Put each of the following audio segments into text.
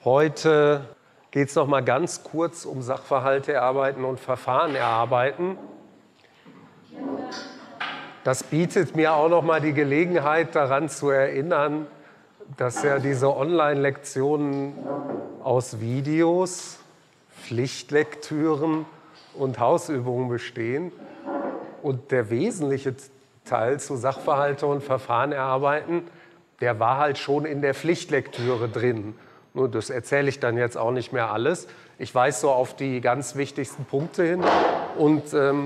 Heute geht es noch mal ganz kurz um Sachverhalte erarbeiten und Verfahren erarbeiten. Das bietet mir auch noch mal die Gelegenheit, daran zu erinnern, dass ja diese Online-Lektionen aus Videos, Pflichtlektüren und Hausübungen bestehen. Und der wesentliche Teil zu Sachverhalte und Verfahren erarbeiten, der war halt schon in der Pflichtlektüre drin. Nur das erzähle ich dann jetzt auch nicht mehr alles. Ich weise so auf die ganz wichtigsten Punkte hin und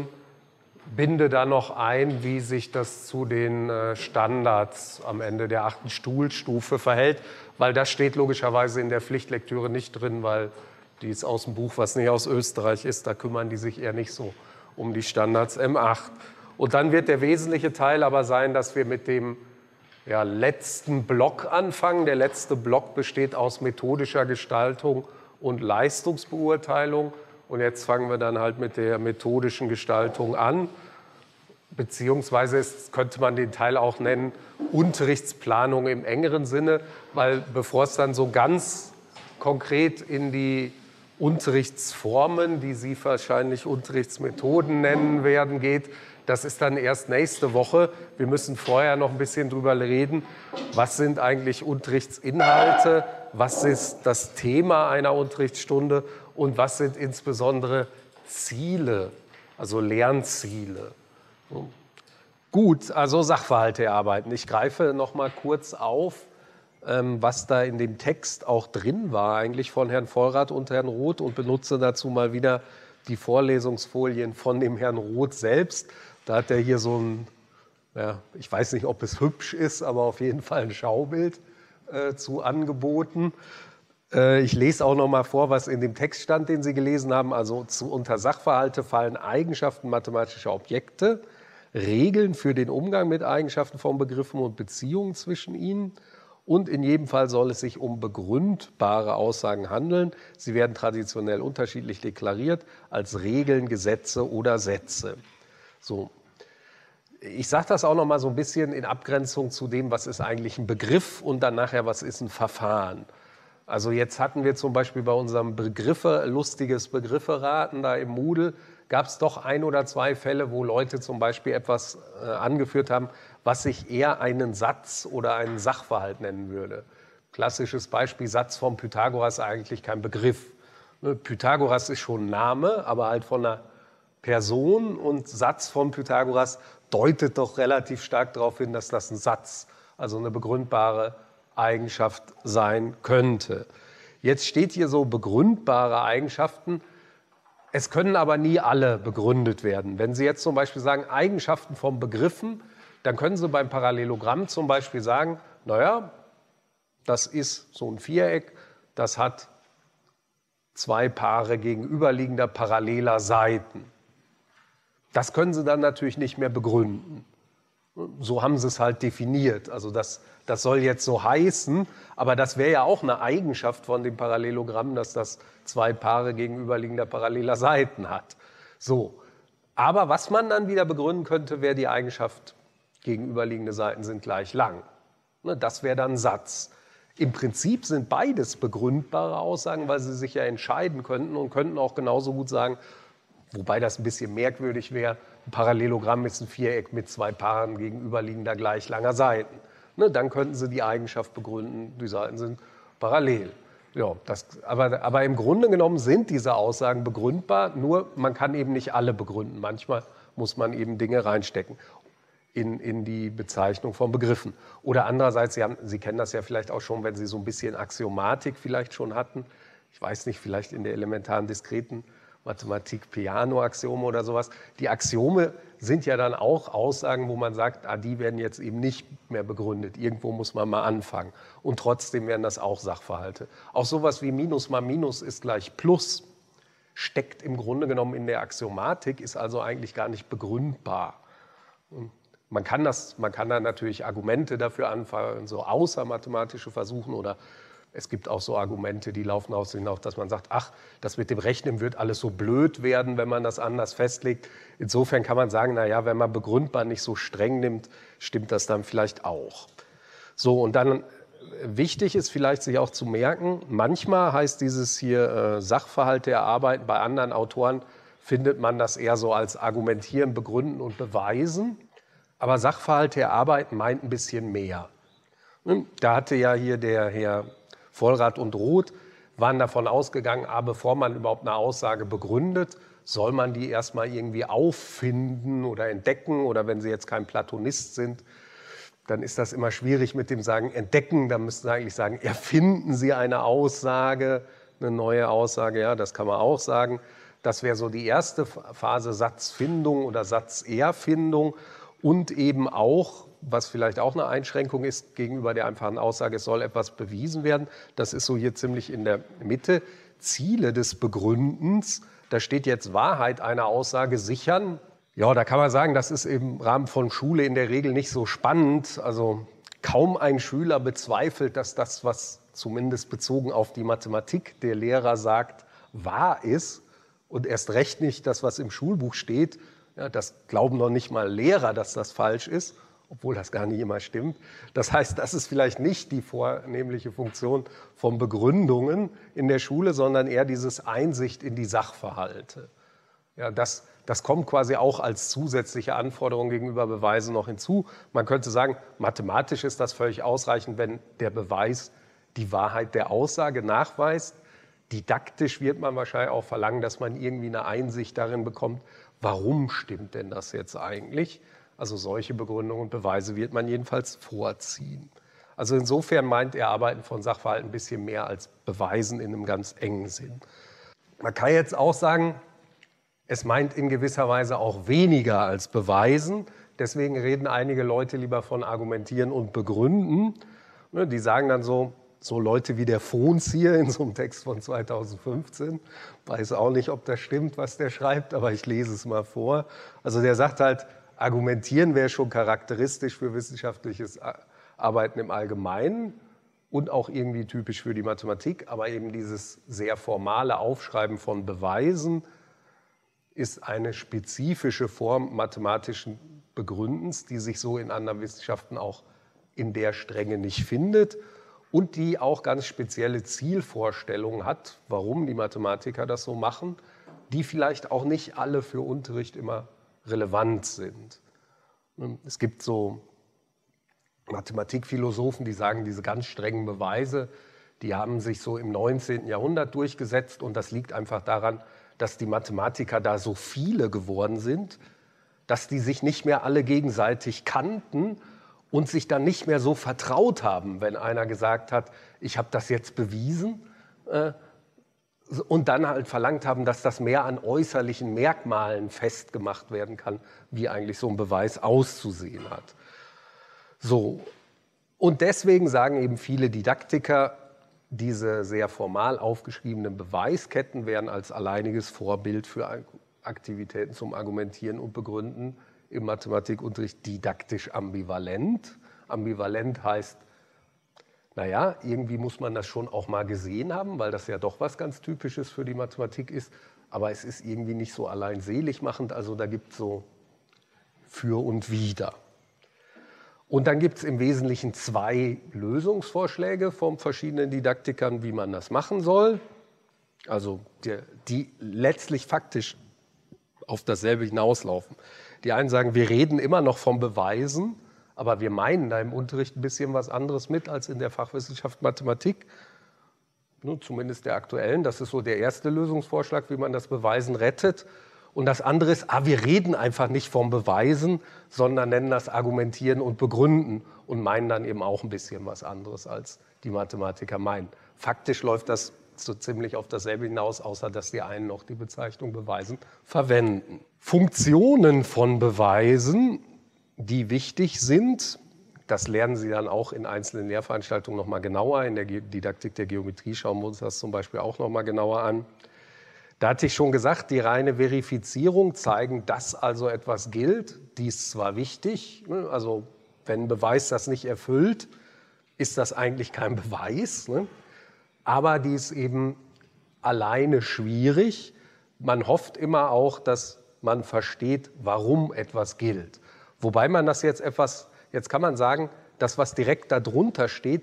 binde da noch ein, wie sich das zu den Standards am Ende der 8. Schulstufe verhält, weil das steht logischerweise in der Pflichtlektüre nicht drin, weil die ist aus dem Buch, was nicht aus Österreich ist, da kümmern die sich eher nicht so um die Standards M8. Und dann wird der wesentliche Teil aber sein, dass wir mit dem letzten Block anfangen. Der letzte Block besteht aus methodischer Gestaltung und Leistungsbeurteilung. Und jetzt fangen wir dann halt mit der methodischen Gestaltung an. Beziehungsweise könnte man den Teil auch nennen Unterrichtsplanung im engeren Sinne, weil bevor es dann so ganz konkret in die Unterrichtsformen, die Sie wahrscheinlich Unterrichtsmethoden nennen werden, geht, das ist dann erst nächste Woche. Wir müssen vorher noch ein bisschen drüber reden, was sind eigentlich Unterrichtsinhalte, was ist das Thema einer Unterrichtsstunde und was sind insbesondere Ziele, also Lernziele. Gut, also Sachverhalte erarbeiten. Ich greife noch mal kurz auf, was da in dem Text auch drin war, eigentlich von Herrn Vollrath und Herrn Roth, und benutze dazu mal wieder die Vorlesungsfolien von dem Herrn Roth selbst. Da hat er hier so ein, ich weiß nicht, ob es hübsch ist, aber auf jeden Fall ein Schaubild zu angeboten. Ich lese auch noch mal vor, was in dem Text stand, den Sie gelesen haben. Also unter Sachverhalte fallen Eigenschaften mathematischer Objekte, Regeln für den Umgang mit Eigenschaften von Begriffen und Beziehungen zwischen ihnen. Und in jedem Fall soll es sich um begründbare Aussagen handeln. Sie werden traditionell unterschiedlich deklariert als Regeln, Gesetze oder Sätze. So. Ich sage das auch noch mal so ein bisschen in Abgrenzung zu dem, was ist eigentlich ein Begriff und dann nachher, was ist ein Verfahren. Also jetzt hatten wir zum Beispiel bei unserem lustiges Begriffe-Raten da im Moodle, gab es doch 1 oder 2 Fälle, wo Leute zum Beispiel etwas angeführt haben, was sich eher einen Satz oder einen Sachverhalt nennen würde. Klassisches Beispiel, Satz von Pythagoras ist eigentlich kein Begriff. Pythagoras ist schon ein Name, aber halt von einer Person, und Satz von Pythagoras deutet doch relativ stark darauf hin, dass das ein Satz, also eine begründbare Eigenschaft sein könnte. Jetzt steht hier so begründbare Eigenschaften. Es können aber nie alle begründet werden. Wenn Sie jetzt zum Beispiel sagen Eigenschaften von Begriffen, dann können Sie beim Parallelogramm zum Beispiel sagen, naja, das ist so ein Viereck, das hat 2 Paare gegenüberliegender paralleler Seiten. Das können Sie dann natürlich nicht mehr begründen. So haben Sie es halt definiert. Also das soll jetzt so heißen, aber das wäre ja auch eine Eigenschaft von dem Parallelogramm, dass das 2 Paare gegenüberliegender paralleler Seiten hat. So. Aber was man dann wieder begründen könnte, wäre die Eigenschaft, gegenüberliegende Seiten sind gleich lang. Das wäre dann ein Satz. Im Prinzip sind beides begründbare Aussagen, weil Sie sich ja entscheiden könnten und könnten auch genauso gut sagen, wobei das ein bisschen merkwürdig wäre, ein Parallelogramm ist ein Viereck mit 2 Paaren gegenüberliegender gleich langer Seiten. Dann könnten Sie die Eigenschaft begründen, die Seiten sind parallel. Ja, aber im Grunde genommen sind diese Aussagen begründbar, nur man kann eben nicht alle begründen. Manchmal muss man eben Dinge reinstecken in die Bezeichnung von Begriffen. Oder andererseits, Sie kennen das ja vielleicht auch schon, wenn Sie so ein bisschen Axiomatik vielleicht schon hatten. Ich weiß nicht, vielleicht in der elementaren diskreten Mathematik, Peano-Axiome oder sowas. Die Axiome sind ja dann auch Aussagen, wo man sagt, die werden jetzt eben nicht mehr begründet. Irgendwo muss man mal anfangen. Und trotzdem wären das auch Sachverhalte. Auch sowas wie Minus mal Minus ist gleich Plus steckt im Grunde genommen in der Axiomatik, ist also eigentlich gar nicht begründbar. Man kann da natürlich Argumente dafür anfangen, so außermathematische Versuchen, oder es gibt auch so Argumente, die laufen auf hinaus, dass man sagt, ach, das mit dem Rechnen wird alles so blöd werden, wenn man das anders festlegt. Insofern kann man sagen, naja, wenn man begründbar nicht so streng nimmt, stimmt das dann vielleicht auch. So, und dann wichtig ist vielleicht sich auch zu merken, manchmal heißt dieses hier Sachverhalte erarbeiten, bei anderen Autoren findet man das eher so als argumentieren, begründen und beweisen. Aber Sachverhalte erarbeiten meint ein bisschen mehr. Da hatte ja hier der Herr Vollrath und Roth, waren davon ausgegangen, bevor man überhaupt eine Aussage begründet, soll man die erstmal irgendwie auffinden oder entdecken. Oder wenn Sie jetzt kein Platonist sind, dann ist das immer schwierig mit dem Sagen entdecken. Da müssten Sie eigentlich sagen, erfinden Sie eine Aussage, eine neue Aussage. Ja, das kann man auch sagen. Das wäre so die erste Phase, Satzfindung oder Satzerfindung. Und eben auch, was vielleicht auch eine Einschränkung ist gegenüber der einfachen Aussage, es soll etwas bewiesen werden. Das ist so hier ziemlich in der Mitte. Ziele des Begründens, da steht jetzt Wahrheit einer Aussage sichern. Ja, da kann man sagen, das ist im Rahmen von Schule in der Regel nicht so spannend. Also kaum ein Schüler bezweifelt, dass das, was zumindest bezogen auf die Mathematik der Lehrer sagt, wahr ist. Und erst recht nicht das, was im Schulbuch steht. Ja, das glauben noch nicht mal Lehrer, dass das falsch ist, obwohl das gar nicht immer stimmt. Das heißt, das ist vielleicht nicht die vornehmliche Funktion von Begründungen in der Schule, sondern eher dieses Einsicht in die Sachverhalte. Ja, das kommt quasi auch als zusätzliche Anforderung gegenüber Beweisen noch hinzu. Man könnte sagen, mathematisch ist das völlig ausreichend, wenn der Beweis die Wahrheit der Aussage nachweist. Didaktisch wird man wahrscheinlich auch verlangen, dass man irgendwie eine Einsicht darin bekommt, warum stimmt denn das jetzt eigentlich? Also solche Begründungen und Beweise wird man jedenfalls vorziehen. Also insofern meint Erarbeiten von Sachverhalten ein bisschen mehr als Beweisen in einem ganz engen Sinn. Man kann jetzt auch sagen, es meint in gewisser Weise auch weniger als Beweisen. Deswegen reden einige Leute lieber von Argumentieren und Begründen. Die sagen dann so Leute wie der Fons hier in so einem Text von 2015. Weiß auch nicht, ob das stimmt, was der schreibt, aber ich lese es mal vor. Also der sagt halt, Argumentieren wäre schon charakteristisch für wissenschaftliches Arbeiten im Allgemeinen und auch irgendwie typisch für die Mathematik. Aber eben dieses sehr formale Aufschreiben von Beweisen ist eine spezifische Form mathematischen Begründens, die sich so in anderen Wissenschaften auch in der Strenge nicht findet und die auch ganz spezielle Zielvorstellungen hat, warum die Mathematiker das so machen, die vielleicht auch nicht alle für Unterricht immer relevant sind. Es gibt so Mathematikphilosophen, die sagen, diese ganz strengen Beweise, die haben sich so im 19. Jahrhundert durchgesetzt und das liegt einfach daran, dass die Mathematiker da so viele geworden sind, dass die sich nicht mehr alle gegenseitig kannten und sich dann nicht mehr so vertraut haben, wenn einer gesagt hat, ich habe das jetzt bewiesen und dann halt verlangt haben, dass das mehr an äußerlichen Merkmalen festgemacht werden kann, wie eigentlich so ein Beweis auszusehen hat. So. Und deswegen sagen eben viele Didaktiker, diese sehr formal aufgeschriebenen Beweisketten werden als alleiniges Vorbild für Aktivitäten zum Argumentieren und Begründen im Mathematikunterricht didaktisch ambivalent. Ambivalent heißt, naja, irgendwie muss man das schon auch mal gesehen haben, weil das ja doch was ganz Typisches für die Mathematik ist. Aber es ist irgendwie nicht so allein selig machend, also da gibt es so für und wider. Und dann gibt es im Wesentlichen zwei Lösungsvorschläge von verschiedenen Didaktikern, wie man das machen soll. Also die letztlich faktisch auf dasselbe hinauslaufen. Die einen sagen, wir reden immer noch von Beweisen, aber wir meinen da im Unterricht ein bisschen was anderes mit als in der Fachwissenschaft Mathematik. Zumindest der aktuellen. Das ist so der erste Lösungsvorschlag, wie man das Beweisen rettet. Und das andere ist, wir reden einfach nicht vom Beweisen, sondern nennen das Argumentieren und Begründen und meinen dann eben auch ein bisschen was anderes, als die Mathematiker meinen. Faktisch läuft das so ziemlich auf dasselbe hinaus, außer dass die einen noch die Bezeichnung Beweisen verwenden. Funktionen von Beweisen, die wichtig sind, das lernen Sie dann auch in einzelnen Lehrveranstaltungen noch mal genauer. In der Didaktik der Geometrie schauen wir uns das zum Beispiel auch noch mal genauer an. Da hatte ich schon gesagt, die reine Verifizierung zeigen, dass also etwas gilt. Die ist zwar wichtig, also wenn ein Beweis das nicht erfüllt, ist das eigentlich kein Beweis, aber die ist eben alleine schwierig. Man hofft immer auch, dass man versteht, warum etwas gilt. Wobei man das jetzt kann man sagen, das, was direkt darunter steht,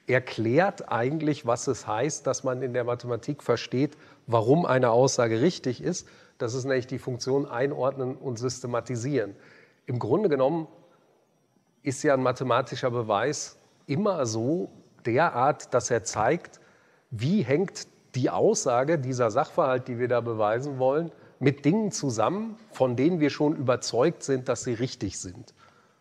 erklärt eigentlich, was es heißt, dass man in der Mathematik versteht, warum eine Aussage richtig ist. Das ist nämlich die Funktion einordnen und systematisieren. Im Grunde genommen ist ja ein mathematischer Beweis immer so derart, dass er zeigt, wie hängt die Aussage, dieser Sachverhalt, die wir da beweisen wollen, mit Dingen zusammen, von denen wir schon überzeugt sind, dass sie richtig sind.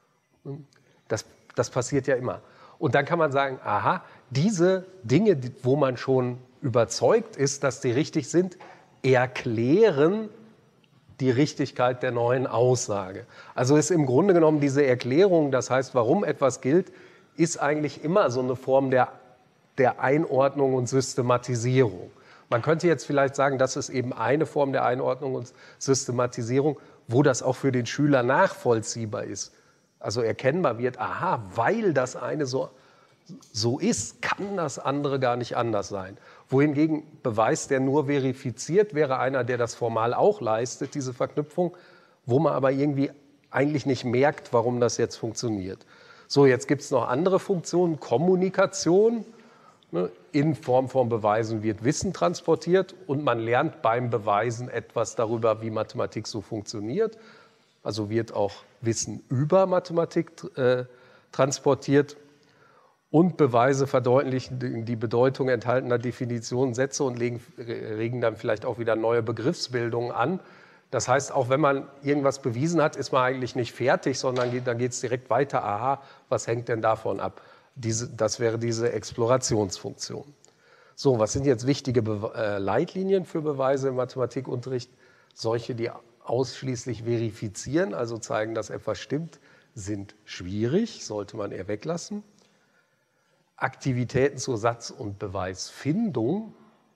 Das passiert ja immer. Und dann kann man sagen, aha, diese Dinge, wo man schon überzeugt ist, dass die richtig sind, erklären die Richtigkeit der neuen Aussage. Also ist im Grunde genommen diese Erklärung, das heißt, warum etwas gilt, ist eigentlich immer so eine Form der Einordnung und Systematisierung. Man könnte jetzt vielleicht sagen, das ist eben eine Form der Einordnung und Systematisierung, wo das auch für den Schüler nachvollziehbar ist. Also erkennbar wird, aha, weil das eine so ist, kann das andere gar nicht anders sein. Wohingegen Beweis, der nur verifiziert, wäre einer, der das formal auch leistet, diese Verknüpfung, wo man aber irgendwie eigentlich nicht merkt, warum das jetzt funktioniert. So, jetzt gibt es noch andere Funktionen, Kommunikation. In Form von Beweisen wird Wissen transportiert und man lernt beim Beweisen etwas darüber, wie Mathematik so funktioniert. Also wird auch Wissen über Mathematik transportiert. Und Beweise verdeutlichen die Bedeutung enthaltener Definitionen, Sätze und regen dann vielleicht auch wieder neue Begriffsbildungen an. Das heißt, auch wenn man irgendwas bewiesen hat, ist man eigentlich nicht fertig, sondern dann geht es direkt weiter. Aha, was hängt denn davon ab? Das wäre diese Explorationsfunktion. So, was sind jetzt wichtige Leitlinien für Beweise im Mathematikunterricht? Solche, die ausschließlich verifizieren, also zeigen, dass etwas stimmt, sind schwierig, sollte man eher weglassen. Aktivitäten zur Satz- und Beweisfindung,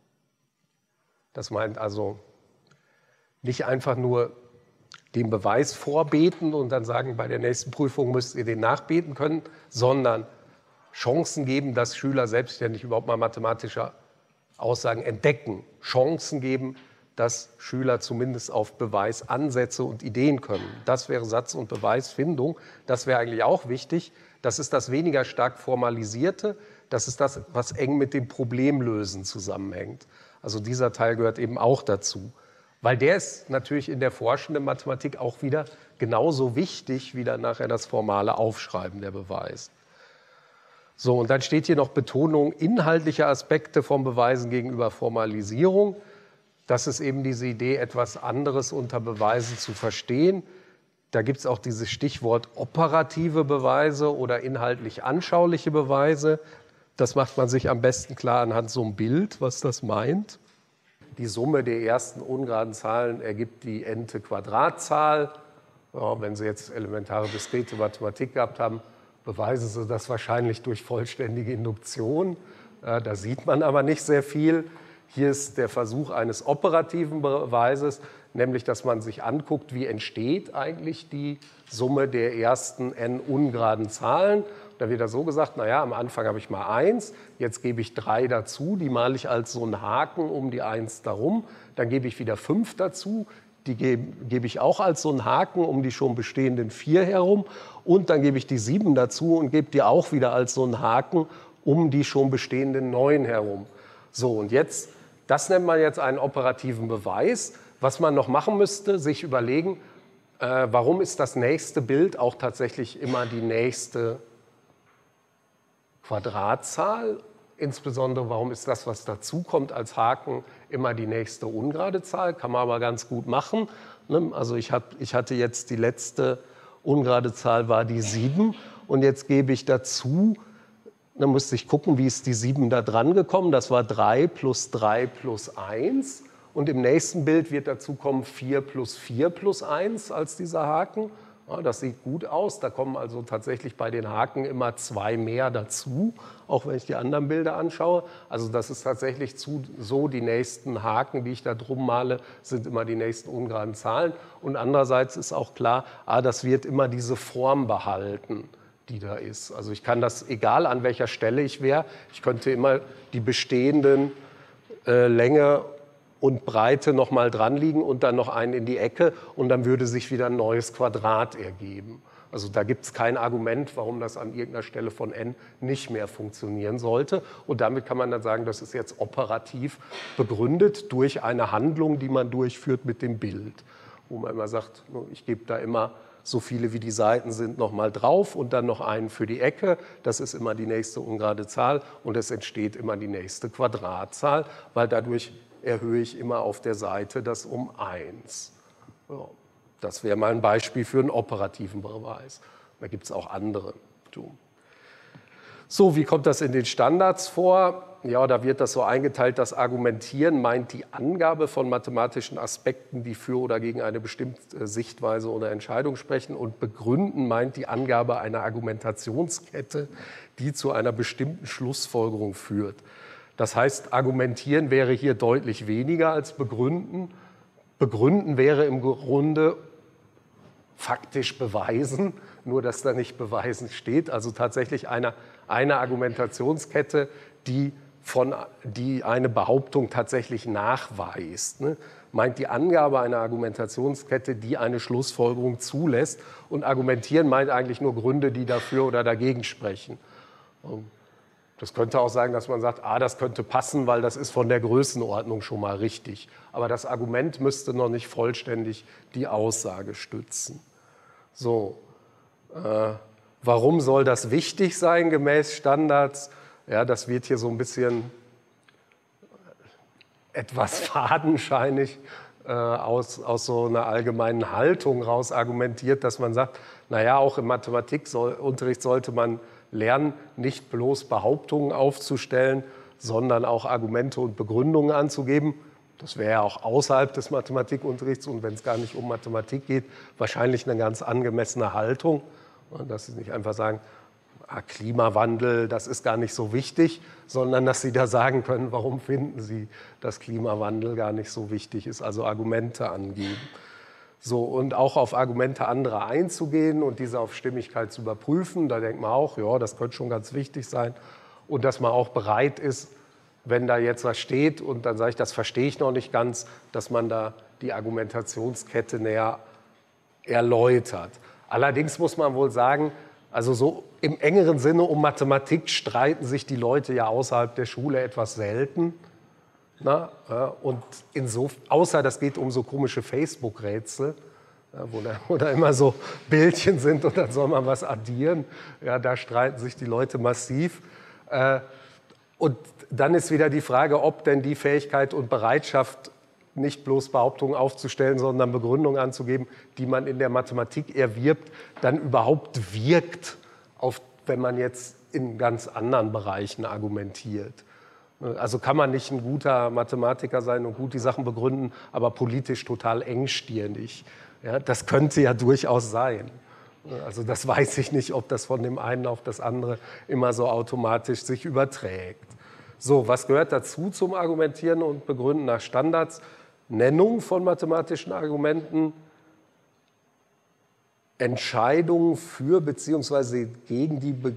das meint also nicht einfach nur den Beweis vorbeten und dann sagen, bei der nächsten Prüfung müsst ihr den nachbeten können, sondern Chancen geben, dass Schüler selbstständig überhaupt mal mathematische Aussagen entdecken. Chancen geben, dass Schüler zumindest auf Beweisansätze und Ideen können. Das wäre Satz- und Beweisfindung. Das wäre eigentlich auch wichtig. Das ist das weniger stark formalisierte. Das ist das, was eng mit dem Problemlösen zusammenhängt. Also dieser Teil gehört eben auch dazu. Weil der ist natürlich in der forschenden Mathematik auch wieder genauso wichtig wie dann nachher das formale Aufschreiben der Beweise. So, und dann steht hier noch Betonung inhaltlicher Aspekte von Beweisen gegenüber Formalisierung. Das ist eben diese Idee, etwas anderes unter Beweisen zu verstehen. Da gibt es auch dieses Stichwort operative Beweise oder inhaltlich anschauliche Beweise. Das macht man sich am besten klar anhand so einem Bild, was das meint. Die Summe der ersten ungeraden Zahlen ergibt die n-te Quadratzahl. Ja, wenn Sie jetzt elementare diskrete Mathematik gehabt haben, beweisen Sie das wahrscheinlich durch vollständige Induktion. Da sieht man aber nicht sehr viel. Hier ist der Versuch eines operativen Beweises, nämlich dass man sich anguckt, wie entsteht eigentlich die Summe der ersten n ungeraden Zahlen. Da wird da so gesagt, naja, am Anfang habe ich mal 1, jetzt gebe ich 3 dazu, die male ich als so einen Haken um die 1 darum, dann gebe ich wieder 5 dazu, die gebe ich auch als so einen Haken um die schon bestehenden 4 herum und dann gebe ich die 7 dazu und gebe die auch wieder als so einen Haken um die schon bestehenden 9 herum. So, und jetzt, das nennt man jetzt einen operativen Beweis. Was man noch machen müsste, sich überlegen, warum ist das nächste Bild auch tatsächlich immer die nächste Quadratzahl? Insbesondere, warum ist das, was dazukommt als Haken, immer die nächste ungerade Zahl? Kann man aber ganz gut machen. Also ich hatte jetzt die letzte ungerade Zahl war die 7 und jetzt gebe ich dazu, dann musste ich gucken, wie ist die 7 da dran gekommen. Das war 3 plus 3 plus 1. Und im nächsten Bild wird dazu kommen 4 plus 1 als dieser Haken. Ja, das sieht gut aus. Da kommen also tatsächlich bei den Haken immer 2 mehr dazu, auch wenn ich die anderen Bilder anschaue. Also das ist tatsächlich so, die nächsten Haken, die ich da drum male, sind immer die nächsten ungeraden Zahlen. Und andererseits ist auch klar, das wird immer diese Form behalten, die da ist. Also ich kann das, egal an welcher Stelle ich wäre, ich könnte immer die bestehenden Länge und Breite noch mal dran liegen und dann noch einen in die Ecke und dann würde sich wieder ein neues Quadrat ergeben. Also da gibt es kein Argument, warum das an irgendeiner Stelle von n nicht mehr funktionieren sollte. Und damit kann man dann sagen, das ist jetzt operativ begründet durch eine Handlung, die man durchführt mit dem Bild. Wo man immer sagt, ich gebe da immer so viele wie die Seiten sind nochmal drauf und dann noch einen für die Ecke. Das ist immer die nächste ungerade Zahl und es entsteht immer die nächste Quadratzahl, weil dadurch erhöhe ich immer auf der Seite das um 1. Ja. Das wäre mal ein Beispiel für einen operativen Beweis. Da gibt es auch andere. So, wie kommt das in den Standards vor? Ja, da wird das so eingeteilt, das Argumentieren meint die Angabe von mathematischen Aspekten, die für oder gegen eine bestimmte Sichtweise oder Entscheidung sprechen. Und begründen meint die Angabe einer Argumentationskette, die zu einer bestimmten Schlussfolgerung führt. Das heißt, argumentieren wäre hier deutlich weniger als begründen. Begründen wäre im Grunde faktisch beweisen, nur dass da nicht beweisen steht. Also tatsächlich eine Argumentationskette, die eine Behauptung tatsächlich nachweist. Ne? Meint die Angabe einer Argumentationskette, die eine Schlussfolgerung zulässt. Und argumentieren meint eigentlich nur Gründe, die dafür oder dagegen sprechen. Das könnte auch sagen, dass man sagt, das könnte passen, weil das ist von der Größenordnung schon mal richtig. Aber das Argument müsste noch nicht vollständig die Aussage stützen. So, warum soll das wichtig sein gemäß Standards? Ja, das wird hier so ein bisschen etwas fadenscheinig aus so einer allgemeinen Haltung raus argumentiert, dass man sagt, naja, auch im Mathematikunterricht sollte man lernen, nicht bloß Behauptungen aufzustellen, sondern auch Argumente und Begründungen anzugeben. Das wäre ja auch außerhalb des Mathematikunterrichts und wenn es gar nicht um Mathematik geht, wahrscheinlich eine ganz angemessene Haltung. Dass Sie nicht einfach sagen, Klimawandel, das ist gar nicht so wichtig, sondern dass Sie da sagen können, warum finden Sie, dass Klimawandel gar nicht so wichtig ist, also Argumente angeben. So, und auch auf Argumente anderer einzugehen und diese auf Stimmigkeit zu überprüfen, da denkt man auch, ja, das könnte schon ganz wichtig sein. Und dass man auch bereit ist, wenn da jetzt was steht und dann sage ich, das verstehe ich noch nicht ganz, dass man da die Argumentationskette näher erläutert. Allerdings muss man wohl sagen, also so im engeren Sinne um Mathematik streiten sich die Leute ja außerhalb der Schule etwas selten. Na, und außer das geht um so komische Facebook-Rätsel, wo da immer so Bildchen sind und dann soll man was addieren. Ja, da streiten sich die Leute massiv. Und dann ist wieder die Frage, ob denn die Fähigkeit und Bereitschaft, nicht bloß Behauptungen aufzustellen, sondern Begründungen anzugeben, die man in der Mathematik erwirbt, dann überhaupt wirkt, wenn man jetzt in ganz anderen Bereichen argumentiert. Also kann man nicht ein guter Mathematiker sein und gut die Sachen begründen, aber politisch total engstirnig. Ja, das könnte ja durchaus sein. Also das weiß ich nicht, ob das von dem einen auf das andere immer so automatisch sich überträgt. So, was gehört dazu zum Argumentieren und Begründen nach Standards? Nennung von mathematischen Argumenten, Entscheidungen für bzw. gegen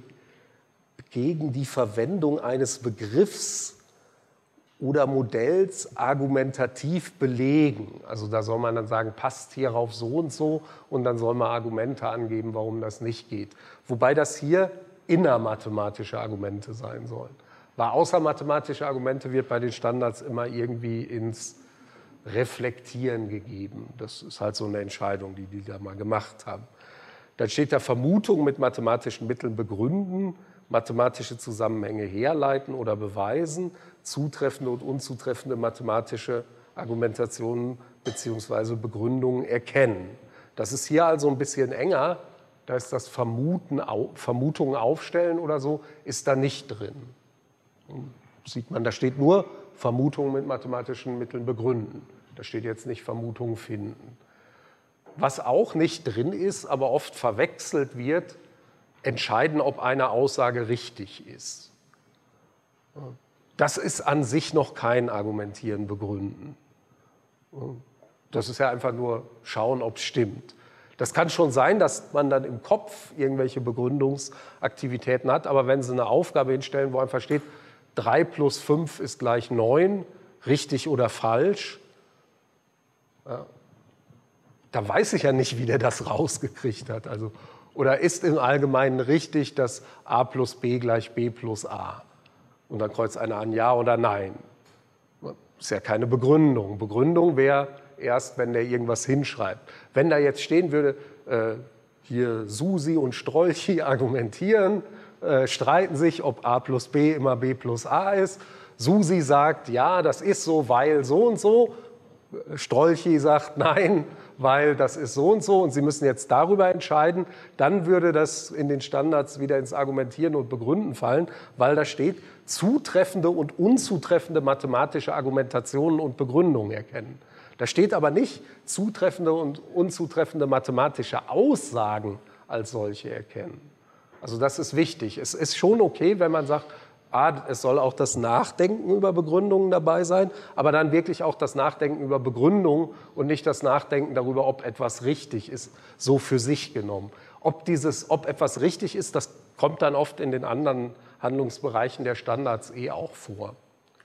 die Verwendung eines Begriffs oder Modells argumentativ belegen. Also da soll man dann sagen, passt hierauf so und dann soll man Argumente angeben, warum das nicht geht. Wobei das hier innermathematische Argumente sein sollen. Weil außermathematische Argumente wird bei den Standards immer irgendwie ins Reflektieren gegeben. Das ist halt so eine Entscheidung, die da mal gemacht haben. Dann steht da Vermutung mit mathematischen Mitteln begründen, mathematische Zusammenhänge herleiten oder beweisen, zutreffende und unzutreffende mathematische Argumentationen bzw. Begründungen erkennen. Das ist hier also ein bisschen enger. Da ist das Vermutungen aufstellen oder so, ist da nicht drin. Sieht man, da steht nur Vermutungen mit mathematischen Mitteln begründen. Da steht jetzt nicht Vermutungen finden. Was auch nicht drin ist, aber oft verwechselt wird, entscheiden, ob eine Aussage richtig ist. Das ist an sich noch kein Argumentieren, Begründen. Das ist ja einfach nur schauen, ob es stimmt. Das kann schon sein, dass man dann im Kopf irgendwelche Begründungsaktivitäten hat, aber wenn Sie eine Aufgabe hinstellen, wo einfach steht, 3 plus 5 ist gleich 9, richtig oder falsch, ja, da weiß ich ja nicht, wie der das rausgekriegt hat. Also, Oder ist im Allgemeinen richtig, dass a plus b gleich b plus a? Und dann kreuzt einer an Ja oder Nein. Das ist ja keine Begründung. Begründung wäre erst, wenn der irgendwas hinschreibt. Wenn da jetzt stehen würde, hier Susi und Strolchi argumentieren, streiten sich, ob a plus b immer b plus a ist. Susi sagt, ja, das ist so, weil so und so. Strolchi sagt, nein, weil das ist so und so und Sie müssen jetzt darüber entscheiden, dann würde das in den Standards wieder ins Argumentieren und Begründen fallen, weil da steht, zutreffende und unzutreffende mathematische Argumentationen und Begründungen erkennen. Da steht aber nicht zutreffende und unzutreffende mathematische Aussagen als solche erkennen. Also das ist wichtig. Es ist schon okay, wenn man sagt, es soll auch das Nachdenken über Begründungen dabei sein, aber dann wirklich auch das Nachdenken über Begründungen und nicht das Nachdenken darüber, ob etwas richtig ist, so für sich genommen. Ob etwas richtig ist, das kommt dann oft in den anderen Handlungsbereichen der Standards auch vor.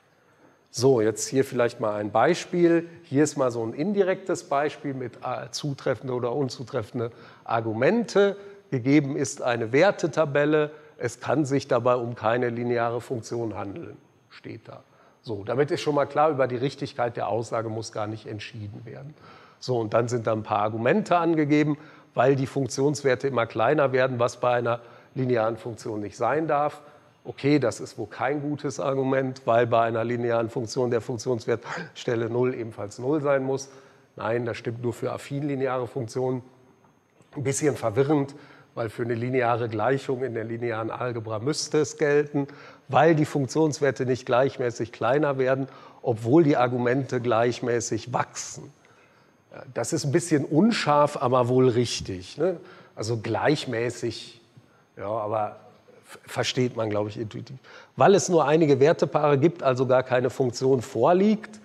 So, jetzt hier vielleicht mal ein Beispiel. Hier ist mal so ein indirektes Beispiel mit zutreffende oder unzutreffende Argumente. Gegeben ist eine Wertetabelle. Es kann sich dabei um keine lineare Funktion handeln, steht da. So, damit ist schon mal klar, über die Richtigkeit der Aussage muss gar nicht entschieden werden. So, und dann sind da ein paar Argumente angegeben, weil die Funktionswerte immer kleiner werden, was bei einer linearen Funktion nicht sein darf. Okay, das ist wohl kein gutes Argument, weil bei einer linearen Funktion der Funktionswert Stelle 0 ebenfalls 0 sein muss. Nein, das stimmt nur für affin-lineare Funktionen. Ein bisschen verwirrend, weil für eine lineare Gleichung in der linearen Algebra müsste es gelten, weil die Funktionswerte nicht gleichmäßig kleiner werden, obwohl die Argumente gleichmäßig wachsen. Das ist ein bisschen unscharf, aber wohl richtig, ne? Also gleichmäßig, ja, aber versteht man, glaube ich, intuitiv. Weil es nur einige Wertepaare gibt, also gar keine Funktion vorliegt,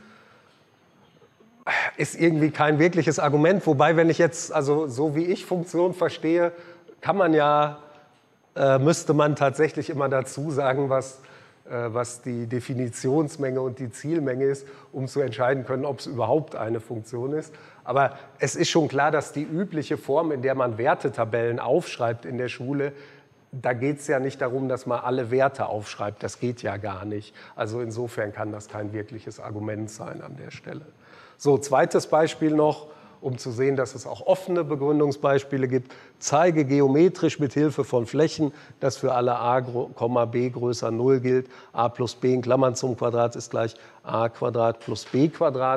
ist irgendwie kein wirkliches Argument. Wobei, wenn ich jetzt, also so wie ich Funktion verstehe, kann man ja, müsste man tatsächlich immer dazu sagen, was die Definitionsmenge und die Zielmenge ist, um zu entscheiden können, ob es überhaupt eine Funktion ist. Aber es ist schon klar, dass die übliche Form, in der man Wertetabellen aufschreibt in der Schule, da geht es ja nicht darum, dass man alle Werte aufschreibt. Das geht ja gar nicht. Also insofern kann das kein wirkliches Argument sein an der Stelle. So, zweites Beispiel noch, um zu sehen, dass es auch offene Begründungsbeispiele gibt. Zeige geometrisch mit Hilfe von Flächen, dass für alle a, b größer 0 gilt. A plus b in Klammern zum Quadrat ist gleich a Quadrat plus b Quadrat.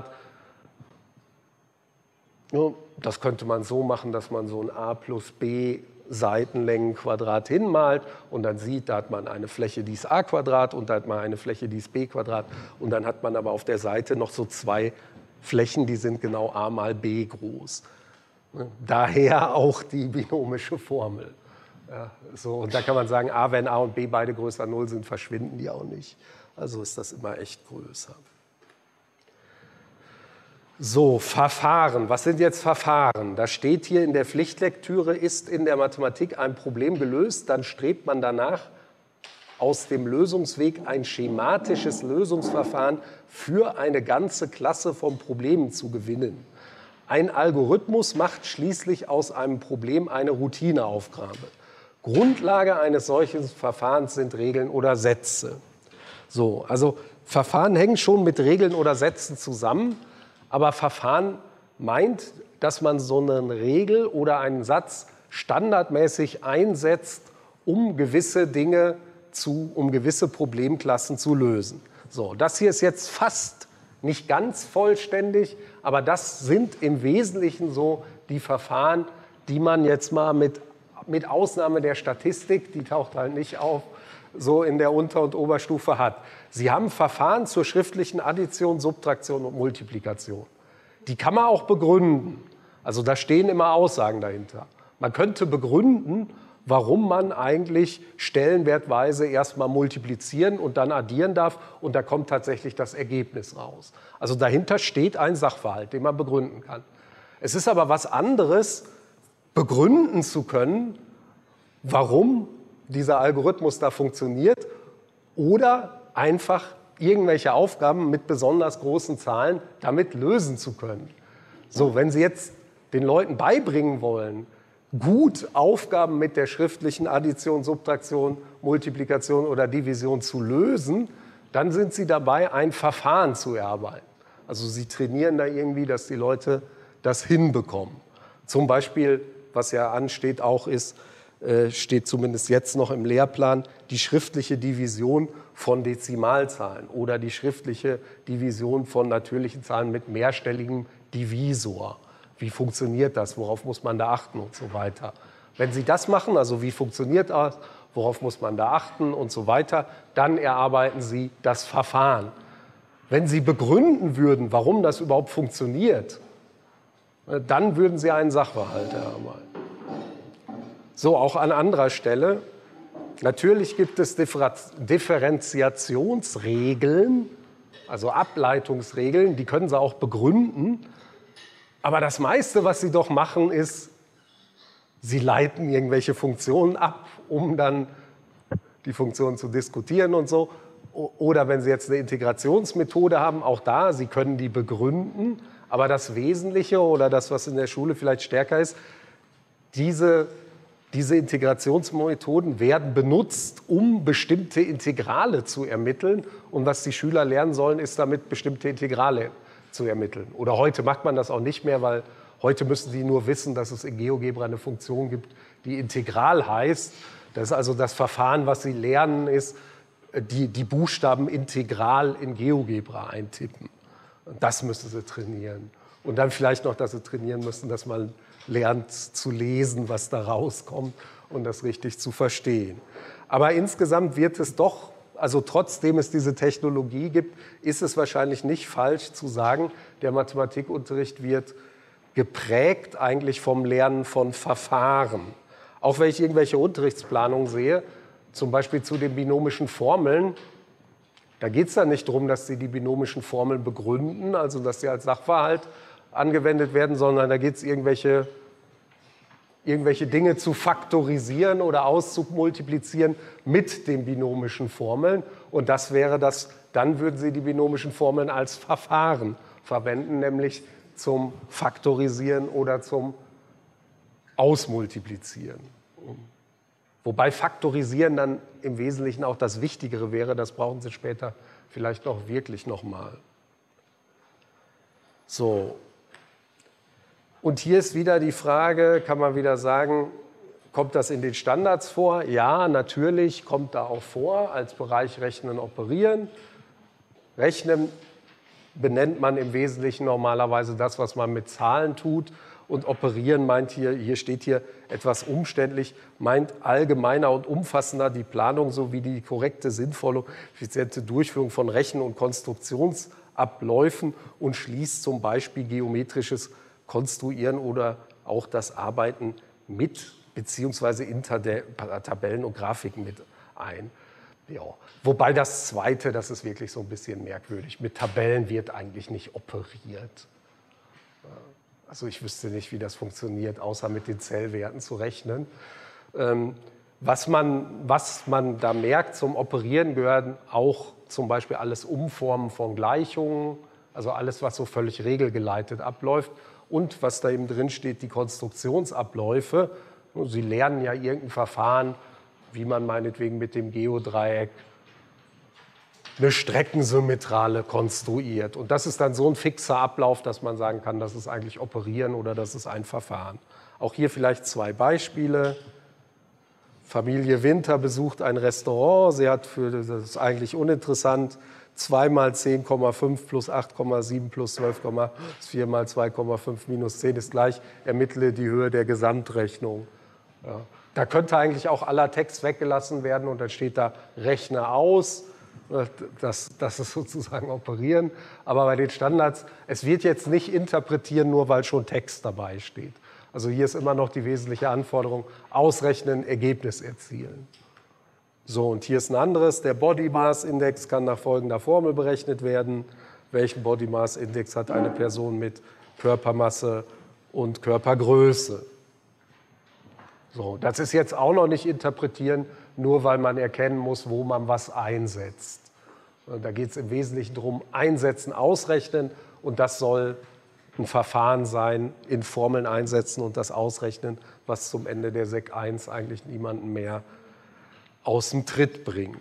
Das könnte man so machen, dass man so ein a plus b Seitenlängenquadrat hinmalt und dann sieht, da hat man eine Fläche, die ist a Quadrat und da hat man eine Fläche, die ist b Quadrat und dann hat man aber auf der Seite noch so zwei Flächen, die sind genau a mal b groß. Daher auch die binomische Formel. Ja, so, und da kann man sagen, wenn a und b beide größer 0 sind, verschwinden die auch nicht. Also ist das immer echt größer. So, Verfahren. Was sind jetzt Verfahren? Da steht hier in der Pflichtlektüre, ist in der Mathematik ein Problem gelöst, dann strebt man danach, aus dem Lösungsweg ein schematisches Lösungsverfahren für eine ganze Klasse von Problemen zu gewinnen. Ein Algorithmus macht schließlich aus einem Problem eine Routineaufgabe. Grundlage eines solchen Verfahrens sind Regeln oder Sätze. So, also Verfahren hängen schon mit Regeln oder Sätzen zusammen. Aber Verfahren meint, dass man so eine Regel oder einen Satz standardmäßig einsetzt, um gewisse Dinge um gewisse Problemklassen zu lösen. So, das hier ist jetzt fast nicht ganz vollständig, aber das sind im Wesentlichen so die Verfahren, die man jetzt mal mit Ausnahme der Statistik, die taucht halt nicht auf, so in der Unter- und Oberstufe hat. Sie haben Verfahren zur schriftlichen Addition, Subtraktion und Multiplikation. Die kann man auch begründen. Also da stehen immer Aussagen dahinter. Man könnte begründen, warum man eigentlich stellenwertweise erstmal multiplizieren und dann addieren darf und da kommt tatsächlich das Ergebnis raus. Also dahinter steht ein Sachverhalt, den man begründen kann. Es ist aber was anderes, begründen zu können, warum dieser Algorithmus da funktioniert oder einfach irgendwelche Aufgaben mit besonders großen Zahlen damit lösen zu können. So, wenn Sie jetzt den Leuten beibringen wollen, gut Aufgaben mit der schriftlichen Addition, Subtraktion, Multiplikation oder Division zu lösen, dann sind Sie dabei, ein Verfahren zu erarbeiten. Also Sie trainieren da irgendwie, dass die Leute das hinbekommen. Zum Beispiel, was ja ansteht, auch ist, steht zumindest jetzt noch im Lehrplan, die schriftliche Division von Dezimalzahlen oder die schriftliche Division von natürlichen Zahlen mit mehrstelligem Divisor. Wie funktioniert das? Worauf muss man da achten und so weiter? Wenn Sie das machen, also wie funktioniert das? Worauf muss man da achten und so weiter, dann erarbeiten Sie das Verfahren. Wenn Sie begründen würden, warum das überhaupt funktioniert, dann würden Sie einen Sachverhalt erarbeiten. So, auch an anderer Stelle. Natürlich gibt es Differentiationsregeln, also Ableitungsregeln, die können Sie auch begründen. Aber das meiste, was Sie doch machen, ist, Sie leiten irgendwelche Funktionen ab, um dann die Funktionen zu diskutieren und so. Oder wenn Sie jetzt eine Integrationsmethode haben, auch da, Sie können die begründen. Aber das Wesentliche oder das, was in der Schule vielleicht stärker ist, diese Integrationsmethoden werden benutzt, um bestimmte Integrale zu ermitteln. Und was die Schüler lernen sollen, ist damit bestimmte Integrale zu ermitteln. Oder heute macht man das auch nicht mehr, weil heute müssen Sie nur wissen, dass es in GeoGebra eine Funktion gibt, die Integral heißt. Das ist also das Verfahren, was Sie lernen, ist, die Buchstaben integral in GeoGebra eintippen. Und das müssen Sie trainieren. Und dann vielleicht noch, dass Sie trainieren müssen, dass man lernt zu lesen, was da rauskommt und das richtig zu verstehen. Aber insgesamt wird es doch, also trotzdem es diese Technologie gibt, ist es wahrscheinlich nicht falsch zu sagen, der Mathematikunterricht wird geprägt eigentlich vom Lernen von Verfahren. Auch wenn ich irgendwelche Unterrichtsplanungen sehe, zum Beispiel zu den binomischen Formeln, da geht es dann nicht darum, dass Sie die binomischen Formeln begründen, also dass sie als Sachverhalt angewendet werden, sondern da geht es irgendwelche Dinge zu faktorisieren oder auszumultiplizieren mit den binomischen Formeln. Und das wäre das, dann würden Sie die binomischen Formeln als Verfahren verwenden, nämlich zum Faktorisieren oder zum Ausmultiplizieren. Wobei Faktorisieren dann im Wesentlichen auch das Wichtigere wäre, das brauchen Sie später vielleicht noch wirklich nochmal. So. Und hier ist wieder die Frage, kann man wieder sagen, kommt das in den Standards vor? Ja, natürlich kommt da auch vor, als Bereich Rechnen, Operieren. Rechnen benennt man im Wesentlichen normalerweise das, was man mit Zahlen tut. Und Operieren meint hier steht hier etwas umständlich, meint allgemeiner und umfassender die Planung sowie die korrekte, sinnvolle, effiziente Durchführung von Rechen- und Konstruktionsabläufen und schließt zum Beispiel geometrisches Konstruieren oder auch das Arbeiten mit bzw. in Tabellen und Grafiken mit ein. Ja. Wobei das Zweite, das ist wirklich so ein bisschen merkwürdig. Mit Tabellen wird eigentlich nicht operiert. Also ich wüsste nicht, wie das funktioniert, außer mit den Zellwerten zu rechnen. Was man da merkt, zum Operieren gehören auch zum Beispiel alles Umformen von Gleichungen, also alles, was so völlig regelgeleitet abläuft. Und was da eben drin steht, die Konstruktionsabläufe. Sie lernen ja irgendein Verfahren, wie man meinetwegen mit dem Geodreieck eine Streckensymmetrale konstruiert. Und das ist dann so ein fixer Ablauf, dass man sagen kann, das ist eigentlich Operieren oder das ist ein Verfahren. Auch hier vielleicht zwei Beispiele. Familie Winter besucht ein Restaurant. Sie hat das ist eigentlich uninteressant, 2 mal 10,5 plus 8,7 plus 12, 4 mal 2,5 minus 10 ist gleich, ermittle die Höhe der Gesamtrechnung. Ja. Da könnte eigentlich auch aller Text weggelassen werden und dann steht da, rechne aus. Das ist sozusagen Operieren. Aber bei den Standards, es wird jetzt nicht interpretieren, nur weil schon Text dabei steht. Also hier ist immer noch die wesentliche Anforderung, ausrechnen, Ergebnis erzielen. So, und hier ist ein anderes, der Body Mass Index kann nach folgender Formel berechnet werden. Welchen Body Mass Index hat eine Person mit Körpermasse und Körpergröße? So, das ist jetzt auch noch nicht interpretieren, nur weil man erkennen muss, wo man was einsetzt. Da geht es im Wesentlichen darum, einsetzen, ausrechnen und das soll ein Verfahren sein, in Formeln einsetzen und das ausrechnen, was zum Ende der Sek 1 eigentlich niemanden mehr aus dem Tritt bringt.